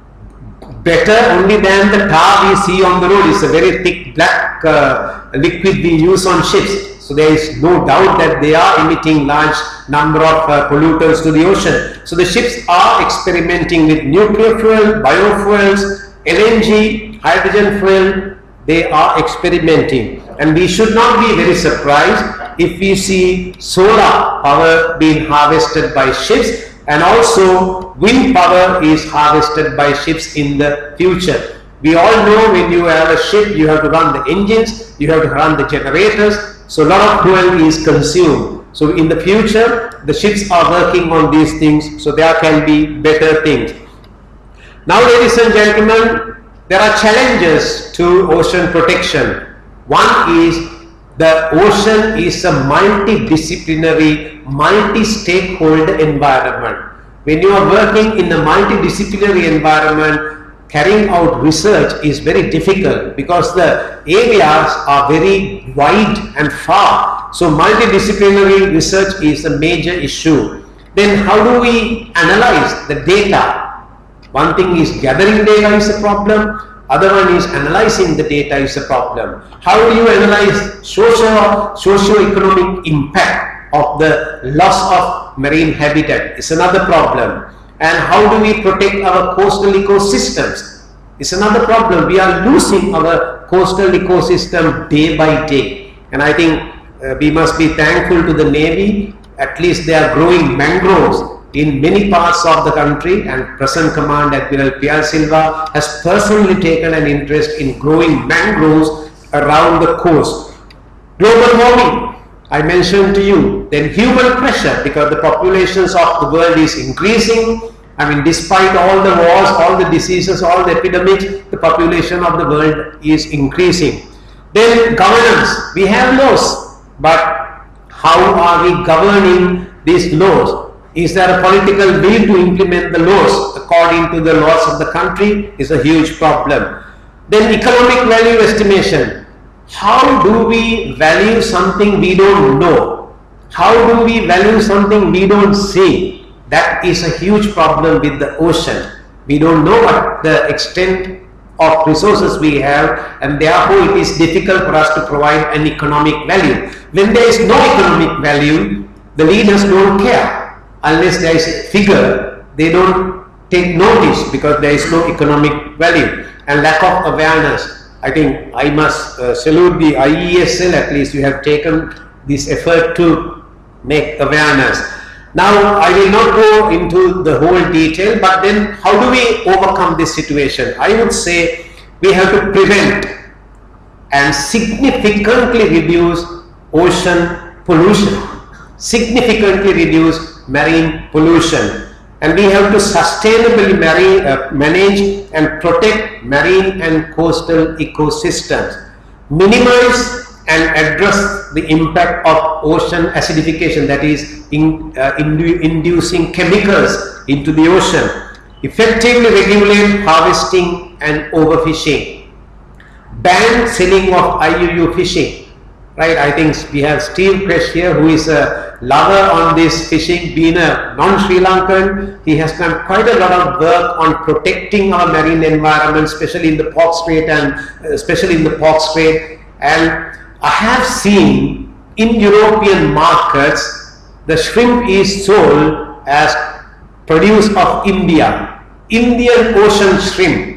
[SPEAKER 2] better only than the tar we see on the road. It's a very thick black uh, liquid we use on ships. So there is no doubt that they are emitting large number of uh, pollutants to the ocean. So the ships are experimenting with nuclear fuel, biofuels, L N G, hydrogen fuel. They are experimenting, and we should not be very surprised if we see solar power being harvested by ships, and also wind power is harvested by ships in the future. We all know when you have a ship, you have to run the engines, you have to run the generators, so a lot of fuel is consumed. So in the future, the ships are working on these things, so there can be better things. Now ladies and gentlemen, there are challenges to ocean protection. One is The ocean is a multidisciplinary, multi-stakeholder environment. When you are working in a multidisciplinary environment, carrying out research is very difficult because the areas are very wide and far. So multidisciplinary research is a major issue. Then how do we analyze the data? One thing is gathering data is a problem, other one is analyzing the data is a problem. How do you analyze socio, socio-economic impact of the loss of marine habitat is another problem. And how do we protect our coastal ecosystems? It's another problem. We are losing our coastal ecosystem day by day. And I think uh, we must be thankful to the Navy. At least they are growing mangroves in many parts of the country, and present Command Admiral P R Silva has personally taken an interest in growing mangroves around the coast. Global warming, I mentioned to you, then human pressure, because the populations of the world is increasing. I mean, despite all the wars, all the diseases, all the epidemics, the population of the world is increasing. Then governance, we have laws, but how are we governing these laws? Is there a political will to implement the laws according to the laws of the country? Is a huge problem. Then economic value estimation. How do we value something we don't know? How do we value something we don't see? That is a huge problem with the ocean. We don't know what the extent of resources we have, and therefore it is difficult for us to provide an economic value. When there is no economic value, the leaders don't care. Unless there is a figure, they don't take notice because there is no economic value and lack of awareness. I think I must uh, salute the I E S L, at least you have taken this effort to make awareness. Now I will not go into the whole detail, but then how do we overcome this situation? I would say we have to prevent and significantly reduce ocean pollution, significantly reduce marine pollution, and we have to sustainably marine, uh, manage and protect marine and coastal ecosystems, minimize and address the impact of ocean acidification, that is in, uh, indu inducing chemicals into the ocean, effectively regulate harvesting and overfishing, ban selling of I U U fishing. Right, I think we have Steve Kresh here, who is a lover on this fishing, being a non-Sri Lankan. He has done quite a lot of work on protecting our marine environment, especially in the Pork Strait and especially in the Pork Strait. And I have seen in European markets, the shrimp is sold as produce of India, Indian Ocean shrimp.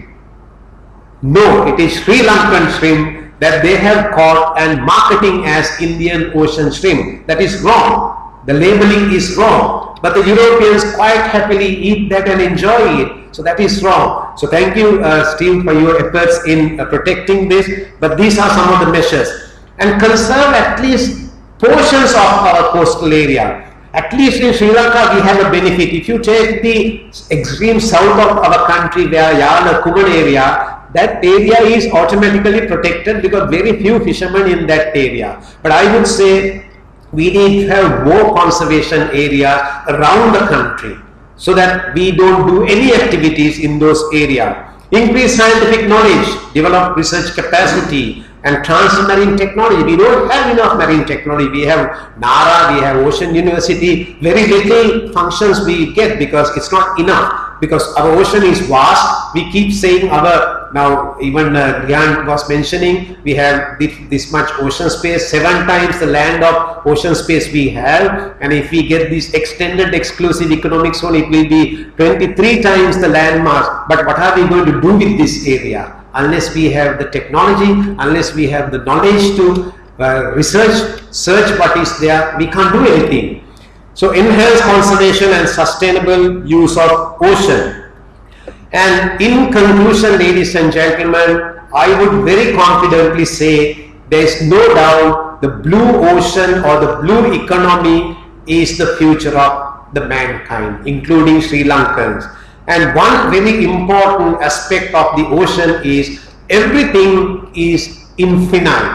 [SPEAKER 2] No, it is Sri Lankan shrimp that they have caught and marketing as Indian Ocean shrimp. That is wrong. The labeling is wrong. But the Europeans quite happily eat that and enjoy it. So that is wrong. So thank you, uh, Steve, for your efforts in uh, protecting this. But these are some of the measures. And conserve at least portions of our coastal area. At least in Sri Lanka, we have a benefit. If you take the extreme south of our country, where Yala Kuman area, that area is automatically protected because very few fishermen in that area. But I would say we need to have more conservation areas around the country so that we don't do any activities in those areas. Increase scientific knowledge, develop research capacity, and transfer marine technology. We don't have enough marine technology. We have NARA, we have Ocean University. Very little functions we get because it's not enough. Because our ocean is vast. We keep saying our, now even uh, Gyan was mentioning, we have this, this much ocean space, seven times the land of ocean space we have. And if we get this extended exclusive economic zone, it will be twenty-three times the land mass. But what are we going to do with this area? Unless we have the technology, unless we have the knowledge to uh, research, search what is there, we can't do anything. So enhance conservation and sustainable use of ocean. And in conclusion, ladies and gentlemen, I would very confidently say there is no doubt the blue ocean or the blue economy is the future of the mankind, including Sri Lankans. And one very important aspect of the ocean is everything is infinite.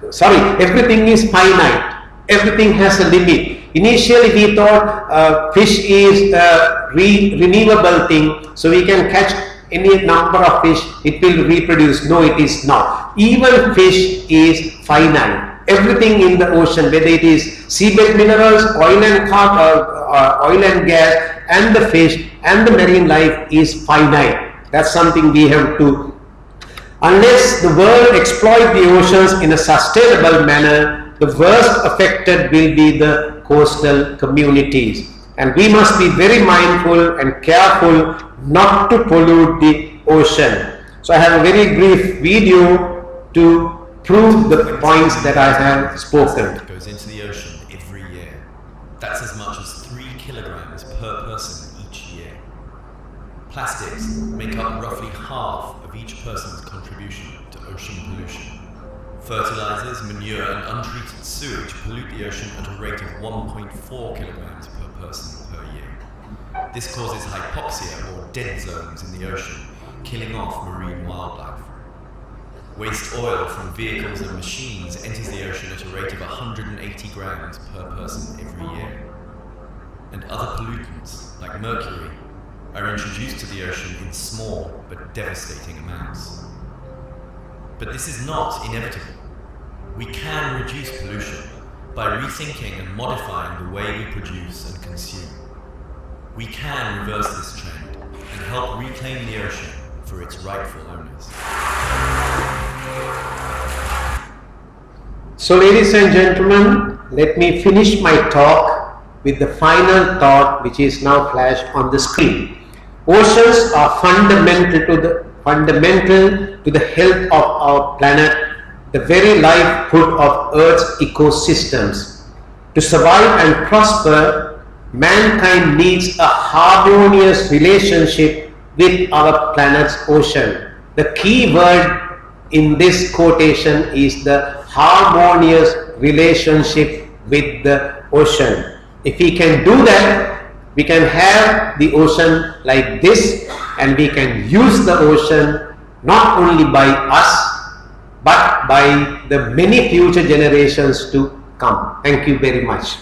[SPEAKER 2] sorry, everything is finite. Everything has a limit. Initially we thought uh, fish is a re renewable thing, so we can catch any number of fish, it will reproduce. No, it is not. Even fish is finite. Everything in the ocean, whether it is seabed minerals, oil and, uh, uh, oil and gas, and the fish and the marine life is finite. That's something we have to. Unless the world exploit the oceans in a sustainable manner, the worst affected will be the coastal communities. And we must be very mindful and careful not to pollute the ocean. So I have a very brief video to prove the points that I have spoken.
[SPEAKER 3] Goes into the ocean every year. That's as much as three kilograms per person each year. Plastics make up roughly half of each person's contribution to ocean pollution. Fertilizers, manure and untreated sewage pollute the ocean at a rate of one point four kilograms per person per year. This causes hypoxia or dead zones in the ocean, killing off marine wildlife. Waste oil from vehicles and machines enters the ocean at a rate of one hundred eighty grams per person every year. And other pollutants, like mercury, are introduced to the ocean in small but devastating amounts. But this is not inevitable. We can reduce pollution by rethinking and modifying the way we produce and consume. We can reverse this trend and help reclaim the ocean for its rightful owners.
[SPEAKER 2] So ladies and gentlemen, let me finish my talk with the final thought which is now flashed on the screen. Oceans are fundamental to the fundamental to the health of our planet, the very lifeblood of Earth's ecosystems. To survive and prosper, mankind needs a harmonious relationship with our planet's ocean. The key word in this quotation is the harmonious relationship with the ocean. If we can do that, we can have the ocean like this, and we can use the ocean not only by us, but by the many future generations to come. Thank you very much.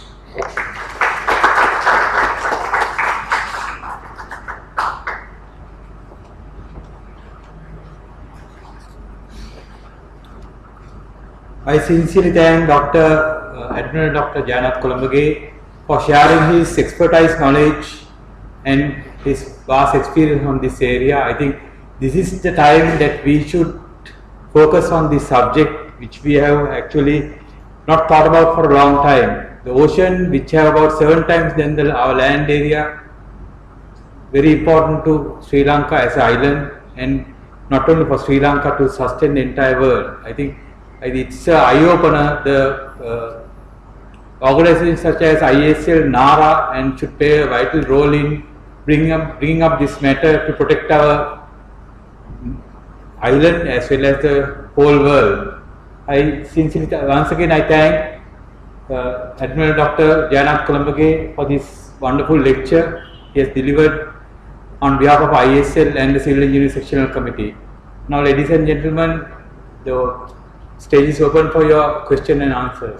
[SPEAKER 1] I sincerely thank Doctor Uh, Admiral Doctor Jayanath Kolambage for sharing his expertise, knowledge and his vast experience on this area. I think this is the time that we should focus on this subject, which we have actually not thought about for a long time. The ocean, which have about seven times than the, our land area, very important to Sri Lanka as an island, and not only for Sri Lanka, to sustain the entire world. I think it's an eye-opener. The uh, organizations such as I S L, NARA, and should play a vital role in bringing up, bringing up this matter to protect our island as well as the whole world. I sincerely, once again, I thank uh, Admiral Doctor Jayanath Kolambage for this wonderful lecture he has delivered on behalf of I S L and the Civil Engineering Sectional Committee. Now, ladies and gentlemen, the stage is open for your question and answers.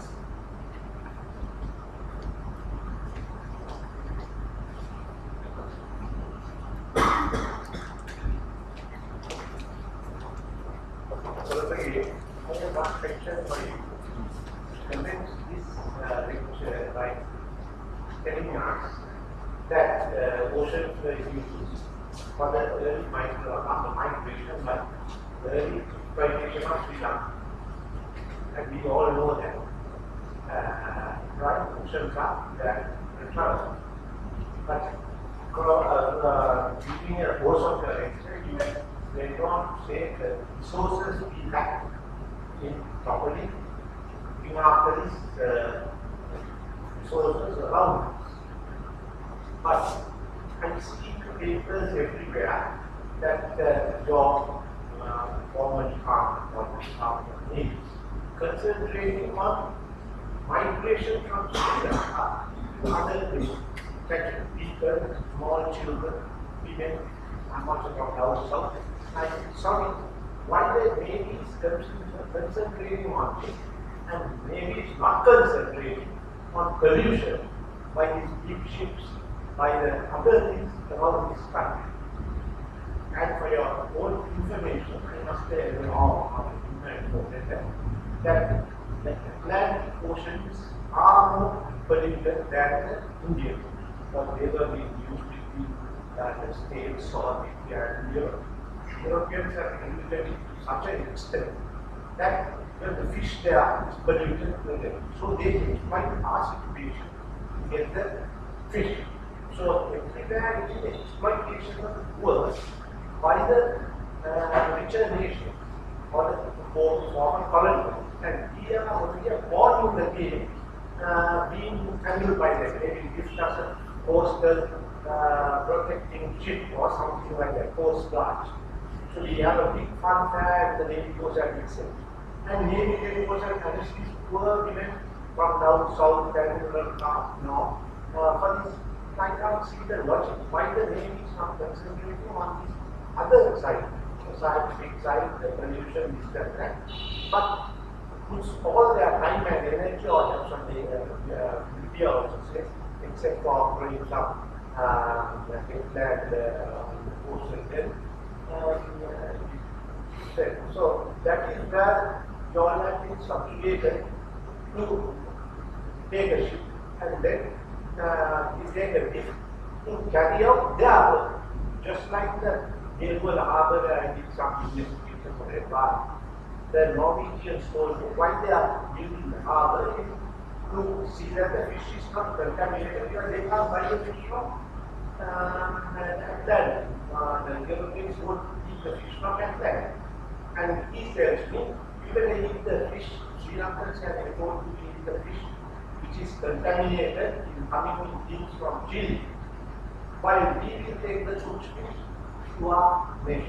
[SPEAKER 4] That uh, ocean is used for the early migration, not the migration, but the early migration of Sri Lanka. And we all know that uh, right oceans are that travel. But uh, uh, giving a force of the experiment, they don't say the resources we have in properly, even after these uh, resources around us. But I see papers everywhere that uh, your uh, former department or department needs concentrating on migration from Sri Lanka to other places, such people, small children, women, I'm not talking about south. I'm sorry, why the Navy is concentrating on this and Navy is not concentrating on pollution by these big ships, by the other things around this country. And for your own information, I must tell you all that the Atlantic oceans are more polluted than the Indian, but they were being used between the United States or India and Europe. Europeans have polluted to such an extent that when the fish there is polluted, so they might ask situation to get the fish. So everywhere it is exploitation of the poor by the uh, richer nation or the former colony, and we are, we are born in the game uh, being handled by them. Maybe gift us a coastal uh, protecting ship or something like that, coast guard. So we have a big fun fair and the Navy goes and itself. And Navy Navy goes and punishes these poor women from down south and north, north uh, for this. I can't see the logic why the Navy is not concentrating on this other side, the scientific side, the pollution, this, that, that, but puts all their time and energy on some the media also says, except for bringing some um, Hitler uh, on the coastal belt. Um, uh, so that is where you all have been subjugated to take a ship and then uh, take a ship to carry out their work, just like the Naval Harbour where I did some investigation for a bar. The Norwegians told me why they are building the harbour is to see that the fish is not contaminated because they can't buy the fish from um, Atlantic. Uh, the Europeans would eat the fish from Atlantic. And he tells me, even they eat the fish, Sri Lankans have been told to eat the fish which is contaminated in coming in things from Chile, while we will take the good fish to our nation.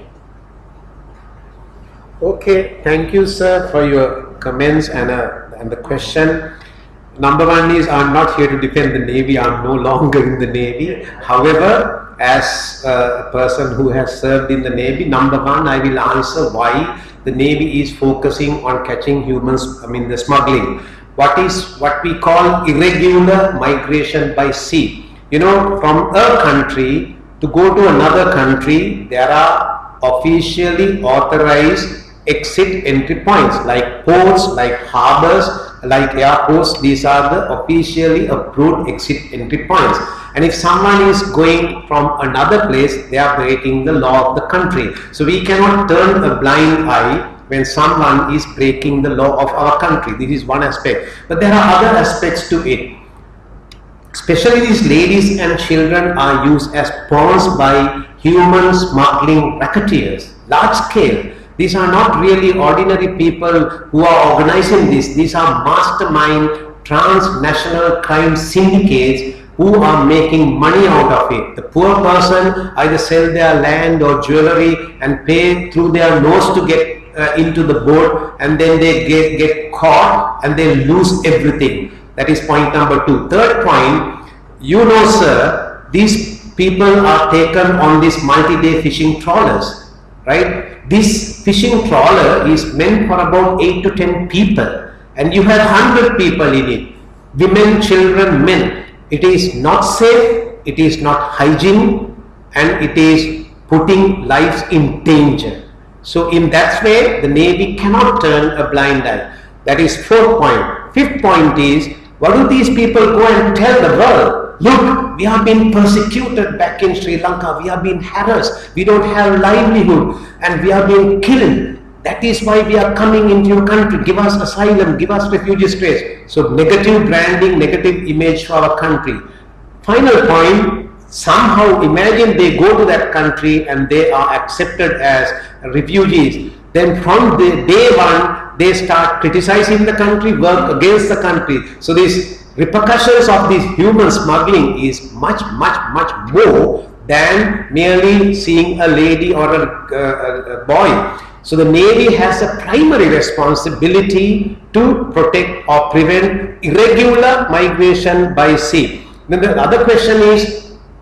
[SPEAKER 2] Okay, thank you, sir, for your comments and, uh, and the question. Number one is, I'm not here to defend the Navy, I'm no longer in the Navy. However, as a person who has served in the Navy, number one, I will answer why the Navy is focusing on catching humans, I mean the smuggling. What is what we call irregular migration by sea. You know, from a country to go to another country, there are officially authorized exit entry points like ports, like harbors, like airports. These are the officially approved exit entry points. And if someone is going from another place, they are breaking the law of the country. So we cannot turn a blind eye when someone is breaking the law of our country. This is one aspect. But there are other aspects to it. Especially these ladies and children are used as pawns by human smuggling racketeers, large scale. These are not really ordinary people who are organizing this. These are mastermind transnational crime syndicates who are making money out of it. The poor person either sell their land or jewelry and pay through their nose to get uh, into the boat, and then they get, get caught and they lose everything. That is point number two. Third point, you know, sir, these people are taken on these multi-day fishing trawlers, right? This fishing trawler is meant for about eight to ten people, and you have one hundred people in it, women, children, men. It is not safe, it is not hygiene, and it is putting lives in danger. So in that way, the Navy cannot turn a blind eye. That is fourth point. Fifth point is, what do these people go and tell the world? Look, we have been persecuted back in Sri Lanka, we have been harassed, we don't have livelihood, and we are being killed. That is why we are coming into your country. Give us asylum, give us refugee status. So negative branding, negative image for our country. Final point, somehow imagine they go to that country and they are accepted as refugees. Then from the day one, they start criticizing the country, work against the country. So these repercussions of this human smuggling is much, much, much more than merely seeing a lady or a, a, a boy. So the Navy has a primary responsibility to protect or prevent irregular migration by sea. Then the other question is,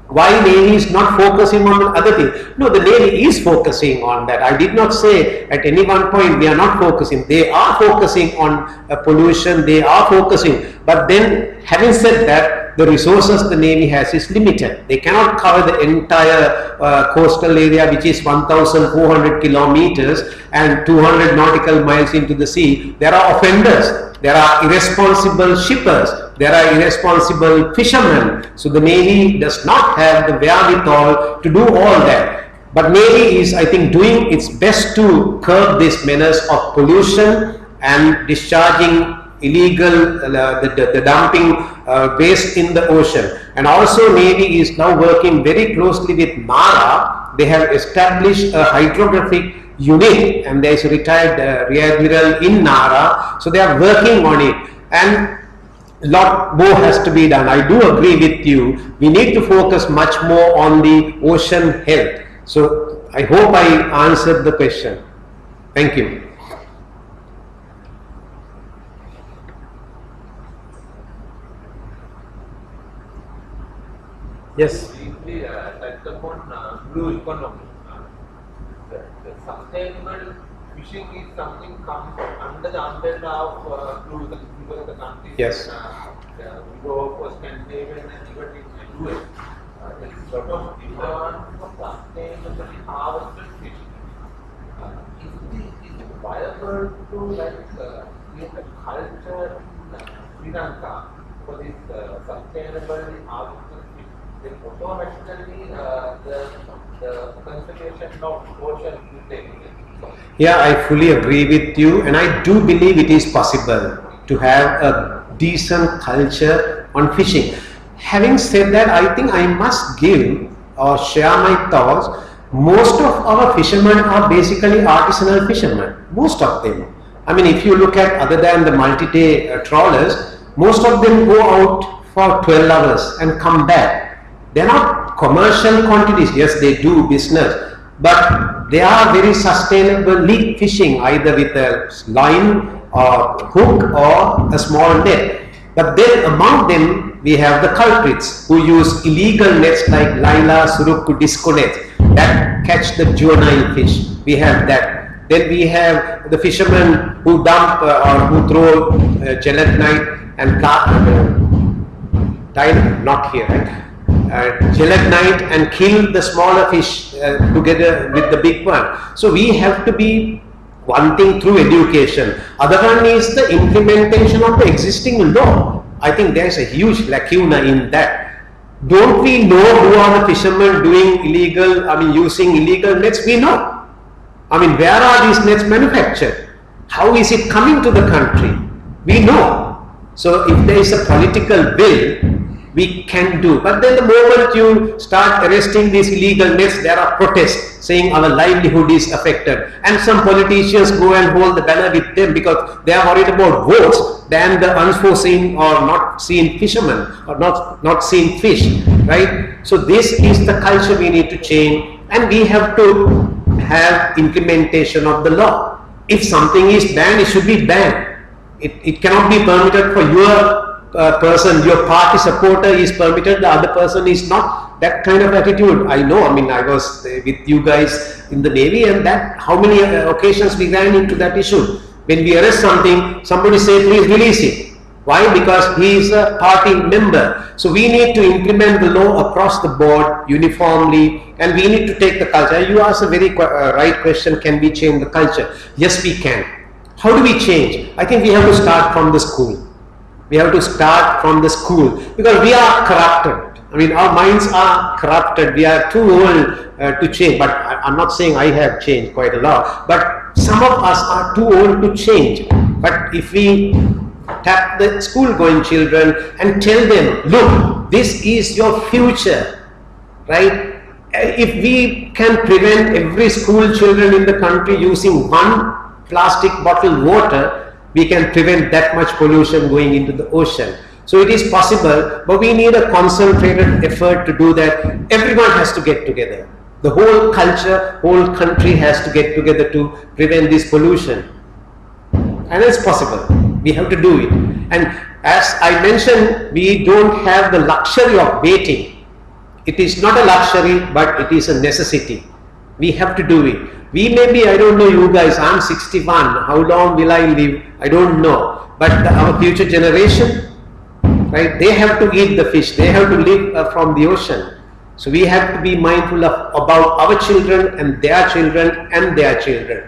[SPEAKER 2] Why Navy is not focusing on the other thing? No, the Navy is focusing on that. I did not say at any one point we are not focusing. They are focusing on uh, pollution, they are focusing. But then, having said that, the resources the Navy has is limited. They cannot cover the entire uh, coastal area, which is one thousand four hundred kilometers and two hundred nautical miles into the sea. There are offenders. There are irresponsible shippers, there are irresponsible fishermen. So the Navy does not have the wherewithal to do all that. But Navy is, I think, doing its best to curb this menace of pollution and discharging illegal, uh, the, the, the dumping uh, waste in the ocean. And also Navy is now working very closely with NARA. They have established a hydrographic unit, and there is a retired uh, rear admiral in NARA, so they are working on it, and a lot more has to be done. I do agree with you, we need to focus much more on the ocean health. So I hope I answered the question. Thank you. Yes.
[SPEAKER 5] Briefly, uh, touch upon uh, blue economy. Sustainable fishing is something comes under the umbrella of uh, blue because the countries
[SPEAKER 2] yes.
[SPEAKER 5] in uh, Europe or Scandinavia and even in the U S. Uh, there is a lot of demand for sustainably harvested fish. Uh, is, it, is it viable to like uh, create a culture in uh, Sri Lanka for this uh, sustainably harvested fish? Then automatically uh, the the conservation of ocean will take place.
[SPEAKER 2] Yeah, I fully agree with you, and I do believe it is possible to have a decent culture on fishing. Having said that, I think I must give or share my thoughts. Most of our fishermen are basically artisanal fishermen, most of them. I mean, if you look at other than the multi-day uh, trawlers, most of them go out for twelve hours and come back. They are not commercial quantities. Yes, they do business, but they are very sustainably fishing, either with a line or hook or a small net. But then among them, we have the culprits who use illegal nets like Laila, Surukku, disco nets that catch the juvenile fish. We have that. Then we have the fishermen who dump uh, or who throw uh, gelatinite and uh, tide, not here, right? Uh, gelatinite and kill the smaller fish uh, together with the big one. So we have to be one thing through education. Other one is the implementation of the existing law. I think there is a huge lacuna in that. Don't we know who are the fishermen doing illegal, I mean using illegal nets? We know. I mean, where are these nets manufactured? How is it coming to the country? We know. So if there is a political will, we can do. But then the moment you start arresting these illegal nets, there are protests saying our livelihood is affected. And some politicians go and hold the banner with them because they are worried about votes than the unforeseen or not seen fishermen or not, not seen fish, right? So this is the culture we need to change, and we have to have implementation of the law. If something is banned, it should be banned. It, it cannot be permitted for your Uh, person, your party supporter is permitted, the other person is not. That kind of attitude, I know. I mean, I was uh, with you guys in the Navy, and that how many uh, occasions we ran into that issue. When we arrest something, somebody say, please release it. Why? Because he is a party member. So we need to implement the law across the board uniformly, and we need to take the culture. You asked a very uh, right question, can we change the culture? Yes, we can. How do we change? I think we have to start from the school. We have to start from the school, because we are corrupted. I mean, our minds are corrupted. We are too old uh, to change. But I, I'm not saying I have changed quite a lot. But some of us are too old to change. But if we tap the school-going children and tell them, look, this is your future, right? If we can prevent every school children in the country using one plastic bottle water, we can prevent that much pollution going into the ocean. So it is possible, but we need a concentrated effort to do that. Everyone has to get together. The whole culture, whole country has to get together to prevent this pollution. And it's possible. We have to do it. And as I mentioned, we don't have the luxury of waiting. It is not a luxury, but it is a necessity. We have to do it. We may be, I don't know you guys, I'm sixty-one, how long will I live? I don't know. But the, our future generation, right, they have to eat the fish, they have to live uh, from the ocean. So we have to be mindful of about our children and their children and their children.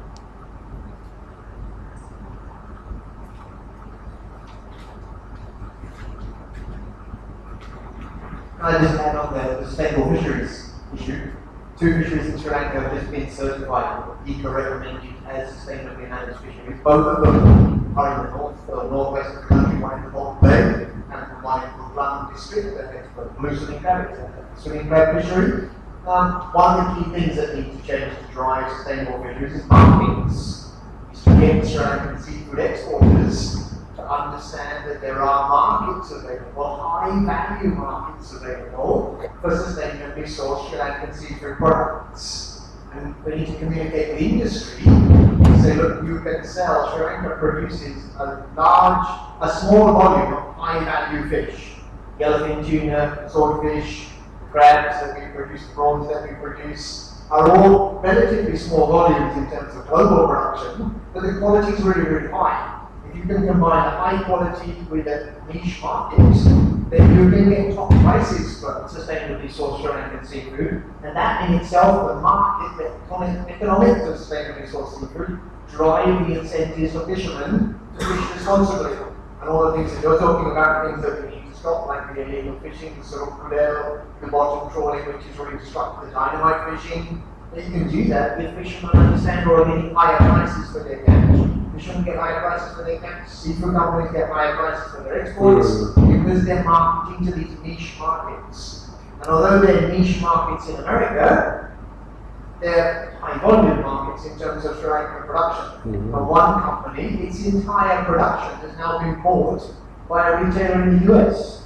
[SPEAKER 6] Can I just add on the sustainable fisheries issue? Two fisheries in Sri Lanka have just been certified, eco recommended as sustainably managed fisheries. Both of them are in the north, uh, northwest of the country, one in the North Bay and one in the London district, and it's the blue swimming crab, it's a swimming crab fishery. Um, one of the key things that need to change to drive sustainable fisheries is markets. Is to get Sri Lankan seafood exporters to understand that there are markets available, high value markets available for sustainably sourced Sri Lankan seafood products. And we need to communicate with industry to say, look, you can sell, Sri Lanka produces a large, a small volume of high value fish, yellowfin tuna, swordfish, crabs that we produce, prawns that we produce, are all relatively small volumes in terms of global production, but the quality is really, really high. If you can combine a high quality with a niche market, then you can get top prices for sustainably sourced Sri Lankan seafood, and that in itself, the market, the economics of sustainably sourced seafood, drive the incentives for fishermen to fish responsibly. And all the things that you're talking about, things that we need to stop, like the illegal fishing, the sort of crudel, the bottom trawling, which is really disrupting the dynamite fishing. You can do that if fishermen understand or are getting higher prices for their catch. Fishermen get higher prices for their catch, seafood companies get higher prices for their exports because they're marketing to these niche markets. And although they're niche markets in America, they're high volume markets in terms of Sri Lankan production. Mm-hmm. For one company, its entire production has now been bought by a retailer in the U S.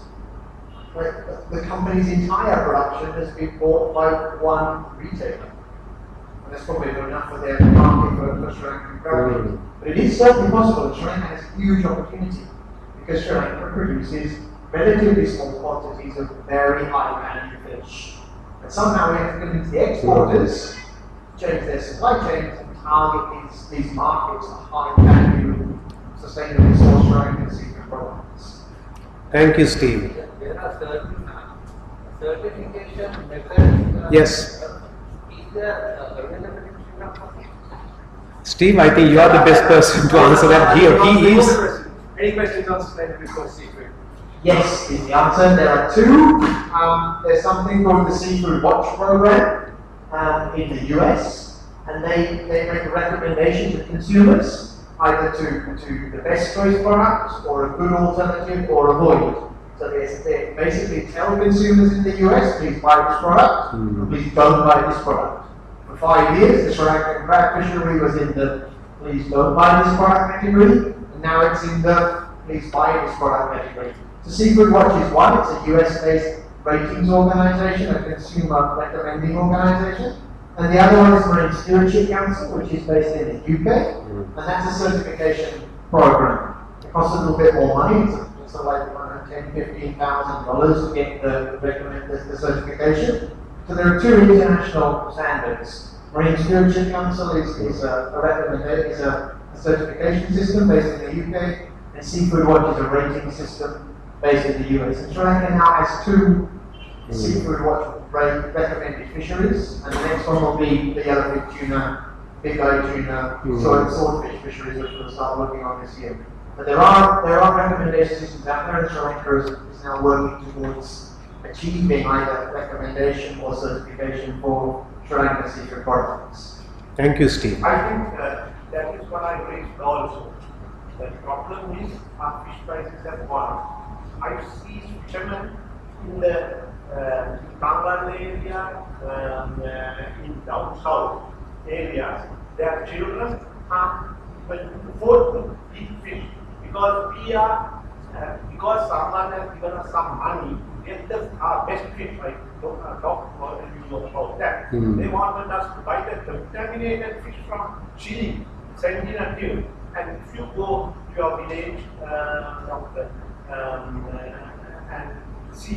[SPEAKER 6] Right? The company's entire production has been bought by one retailer. And that's probably good enough for their market for, for Sri Lankan crab. Mm-hmm. But it is certainly possible. Sri Lanka has a huge opportunity because Sri Lanka produces relatively small quantities of very high value fish. And somehow we have to convince the exporters to change their supply chains and target these, these markets for high value, sustainably sourced Sri Lankan seafood products.
[SPEAKER 2] Thank you, Steve.
[SPEAKER 5] There are certain certification methods. Uh,
[SPEAKER 2] yes.
[SPEAKER 5] Uh, is there uh, available in Sri Lanka?
[SPEAKER 2] Steve, I think you are the best person to answer that. Here, he is.
[SPEAKER 4] Any questions on sustainably sourced seafood?
[SPEAKER 6] Yes, is the answer. There are two. Um, there's something called the Seafood Watch Program um, in the U S, and they, they make a recommendation to consumers either to, to the best choice product or a good alternative or avoid it. So they, they basically tell consumers in the U S, please buy this product, mm. please don't buy this product. For five years, the Sri Lankan crab fishery was in the please don't buy this product category, and now it's in the please buy this product category. So Seafood Watch is one, it's a U S-based ratings organization, a consumer recommending organization. And the other one is Marine Stewardship Council, which is based in the U K, mm. and that's a certification program. It costs a little bit more money, it's, it's like ten thousand dollars, fifteen thousand dollars to get the, recommend the, the certification. So there are two international standards. Marine Stewardship Council is, is a, a recommendation, is a, a certification system based in the U K, and Seafood Watch is a rating system based in the U S. And Sri Lanka now has two mm. Seafood Watch recommended fisheries, and the next one will be the yellowfin tuna, big eye tuna, mm. sword, swordfish fisheries, which we'll start working on this year. But there are there are recommendation systems out there, and Sri Lanka is, is now working towards achieving either recommendation or certification for Sri Lankan seafood products.
[SPEAKER 2] Thank you, Steve.
[SPEAKER 4] I think uh, that is what I raised also. The problem is our fish prices have gone up. I see fishermen in the uh, Tangan area, um, uh, in down south areas, their children are forced to eat fish because we are, uh, because someone has given us some money to get the our best fish. I don't uh, talk about that. Mm. They wanted us to buy the contaminated fish from Chile, send in a tin, and if you go to your village uh, of the, um, uh, and see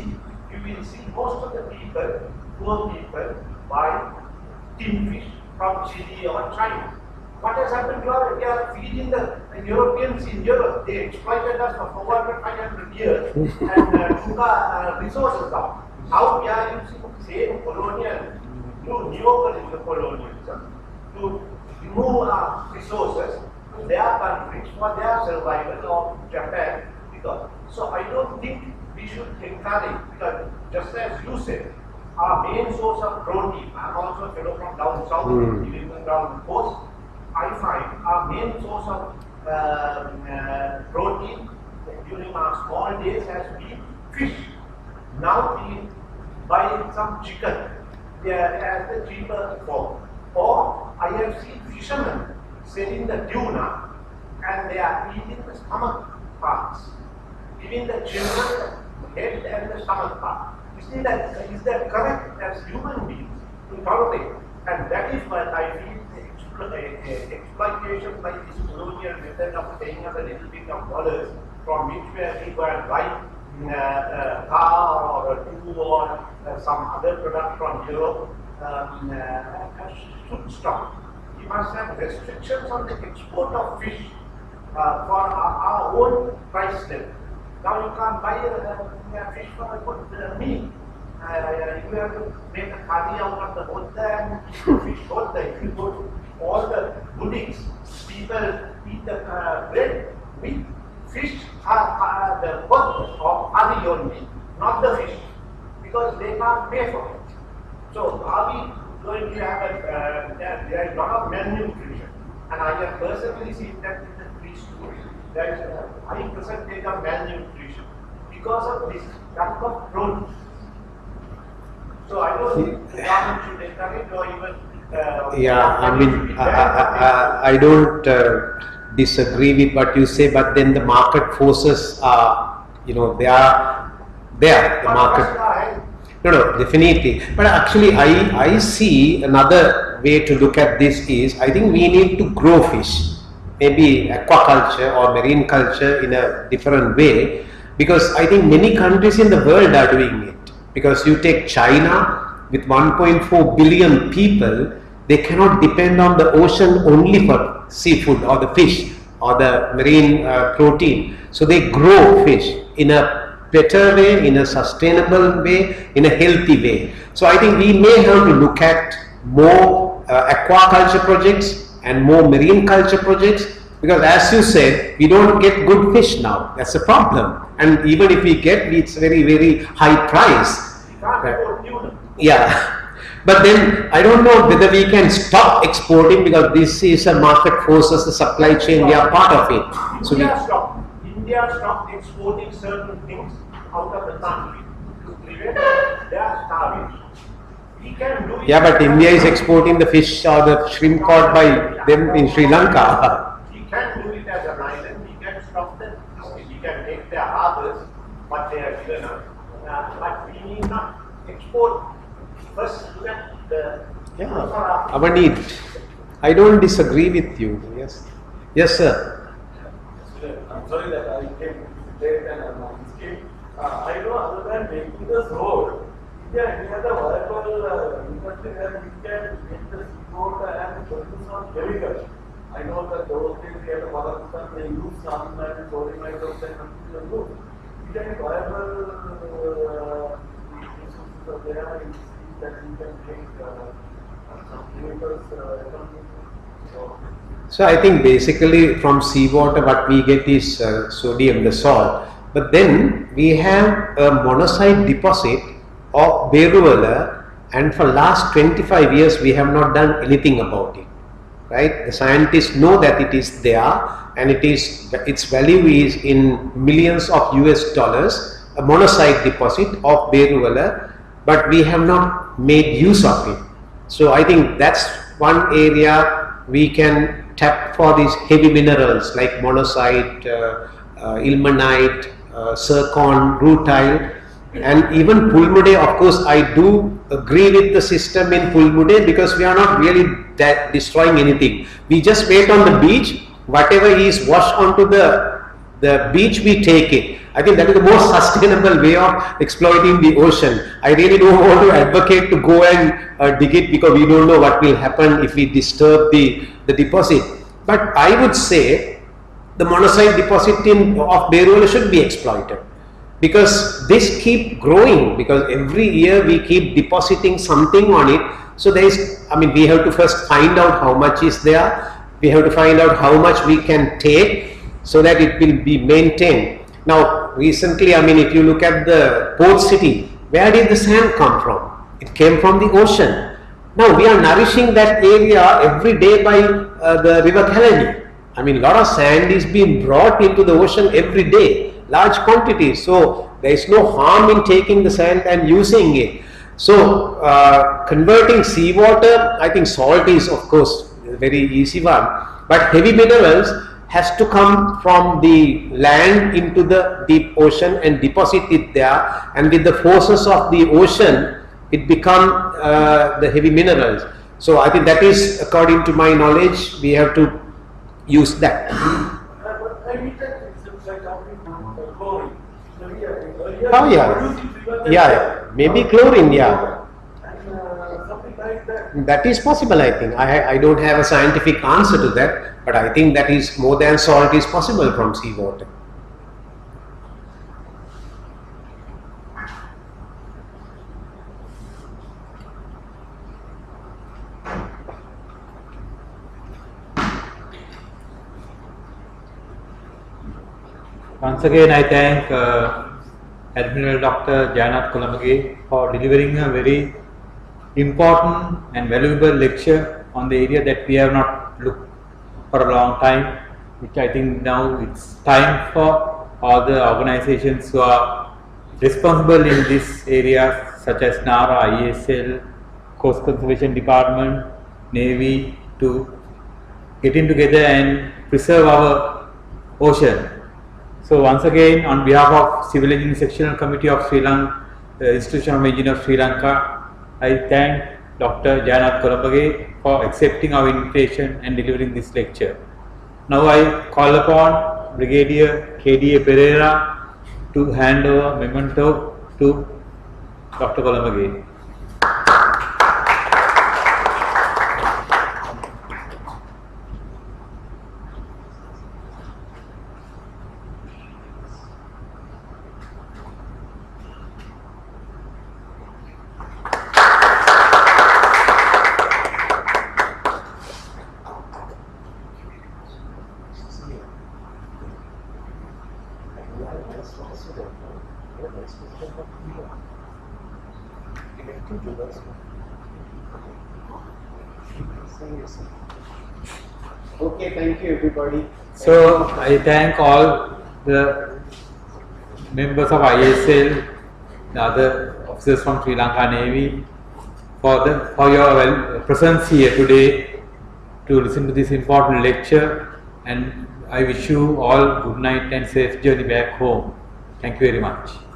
[SPEAKER 4] you will see most of the people, poor people, buy tin fish from Chile or China. What has happened to us? We are feeding the, the Europeans in Europe. They exploited us for four hundred, five hundred years and uh, took our uh, resources out. Now we are using the same colonial, to neo-colonialism, to remove our resources to their countries for their survival, or Japan. Because, so I don't think we should encourage, because just as you said, our main source of protein, I'm also a fellow from down south,
[SPEAKER 2] Mm.
[SPEAKER 4] living down the coast, I find our main source of uh, uh, protein during our small days has been fish. Now we buy some chicken, they are as the cheaper form. Or I have seen fishermen selling the tuna and they are eating the stomach parts, giving the children the head and the stomach part. Is that, is that correct as human beings to tolerate? And that is what I feel the explo uh, exploitation by this colonial method of paying us a little bit of dollars from which we are go and buy uh, a car or a tool or uh, some other product from Europe um, uh, should stop. We must have restrictions on the export of fish uh, for our, our own price level. Now you can't buy a, a fish from a good uh, meat. Uh, you have to make a curry out of the hotta and fish hotta. If you go to all the buddings, people eat the uh, bread with fish are uh, the birth of curry only, not the fish, because they can't pay for it. So are we going to have a, uh, there, there is a lot of malnutrition, and I have personally seen that in the preschool, there is a high percentage of malnutrition because of this lack of protein. So I don't think the government should encourage or even uh,
[SPEAKER 2] Yeah, I mean, I, I, I, I don't uh, disagree with what you say, but then the market forces are, you know, they are there, the market. No, no, definitely. But actually, I, I see another way to look at this is, I think we need to grow fish, maybe aquaculture or marine culture in a different way, because I think many countries in the world are doing it. Because you take China with one point four billion people, they cannot depend on the ocean only for seafood or the fish or the marine uh, protein. So they grow fish in a better way, in a sustainable way, in a healthy way. So I think we may have to look at more uh, aquaculture projects and more marine culture projects, because as you said, we don't get good fish now. That's a problem. And even if we get, it's very, very high price. Right. Yeah. But then I don't know whether we can stop exporting, because this is a market forces, the supply chain, we are part of it. So
[SPEAKER 4] India
[SPEAKER 2] we,
[SPEAKER 4] stopped. India stopped exporting certain things out of the country to prevent their starvation. We can do it.
[SPEAKER 2] yeah, but India is exporting the fish or the shrimp caught by them in Sri Lanka.
[SPEAKER 4] We can do it as an island. We can stop them. We can make their harbors what they have given us. Uh, but we need not export. First, look at the.
[SPEAKER 2] Yeah, our need. I don't disagree with you. Yes. Yes, sir.
[SPEAKER 7] I'm sorry that I came late and I'm on scheme. Uh, I know other than making this road, is there any other viable uh, industry that we can make this road and produce some chemical? I know that those things we have to Pakistan, they use some and sodium hydroxide and something like that. Is there any viable uh, resources there in that we can make uh, some chemicals uh, so,
[SPEAKER 2] So I think basically from seawater what we get is uh, sodium, the salt. But then we have a monocyte deposit of Beruvala, and for last twenty-five years we have not done anything about it. Right? The scientists know that it is there, and it is its value is in millions of U S dollars, a monocyte deposit of Beruvala, but we have not made use of it. So I think that's one area we can tap for these heavy minerals like monazite, uh, uh, ilmenite, uh, zircon, rutile, and even pulmude. Of course, I do agree with the system in pulmude, because we are not really destroying anything. We just wait on the beach, whatever is washed onto the the beach we take it. I think that is the most sustainable way of exploiting the ocean. I really don't want to advocate to go and uh, dig it, because we don't know what will happen if we disturb the, the deposit. But I would say the monazite deposit in, of Beruvala should be exploited, because this keep growing, because every year we keep depositing something on it. So there is, I mean, we have to first find out how much is there. We have to find out how much we can take so that it will be maintained. Now, recently, I mean, if you look at the port city, where did the sand come from? It came from the ocean. Now, we are nourishing that area every day by uh, the river Kalani. I mean, a lot of sand is being brought into the ocean every day, large quantities. So, there is no harm in taking the sand and using it. So, uh, converting seawater, I think salt is, of course, a very easy one. But heavy minerals has to come from the land into the deep ocean and deposit it there, and with the forces of the ocean it become uh, the heavy minerals. So I think that is, according to my knowledge, we have to use that. Oh yeah, yeah, maybe chlorine, yeah. That is possible, I think. I, I don't have a scientific answer to that, but I think that is more than salt is possible from seawater.
[SPEAKER 1] Once again, I thank uh, Admiral Doctor Jayanath Kolamage for delivering a very important and valuable lecture on the area that we have not looked for a long time, which I think now it's time for all the organizations who are responsible in this area, such as NARA, I S L, Coast Conservation Department, Navy, to get in together and preserve our ocean. So once again, on behalf of Civil Engineering Sectional Committee of Sri Lanka, the Institution of Engineers of Sri Lanka, I thank Doctor Jayanath Kolamage for accepting our invitation and delivering this lecture. Now I call upon Brigadier K D A Pereira to hand over memento to Doctor Kolamage.
[SPEAKER 2] Okay, thank you everybody.
[SPEAKER 1] So I thank all the members of I S L, the other officers from Sri Lanka Navy, for the for your well, presence here today to listen to this important lecture, and I wish you all good night and safe journey back home. Thank you very much.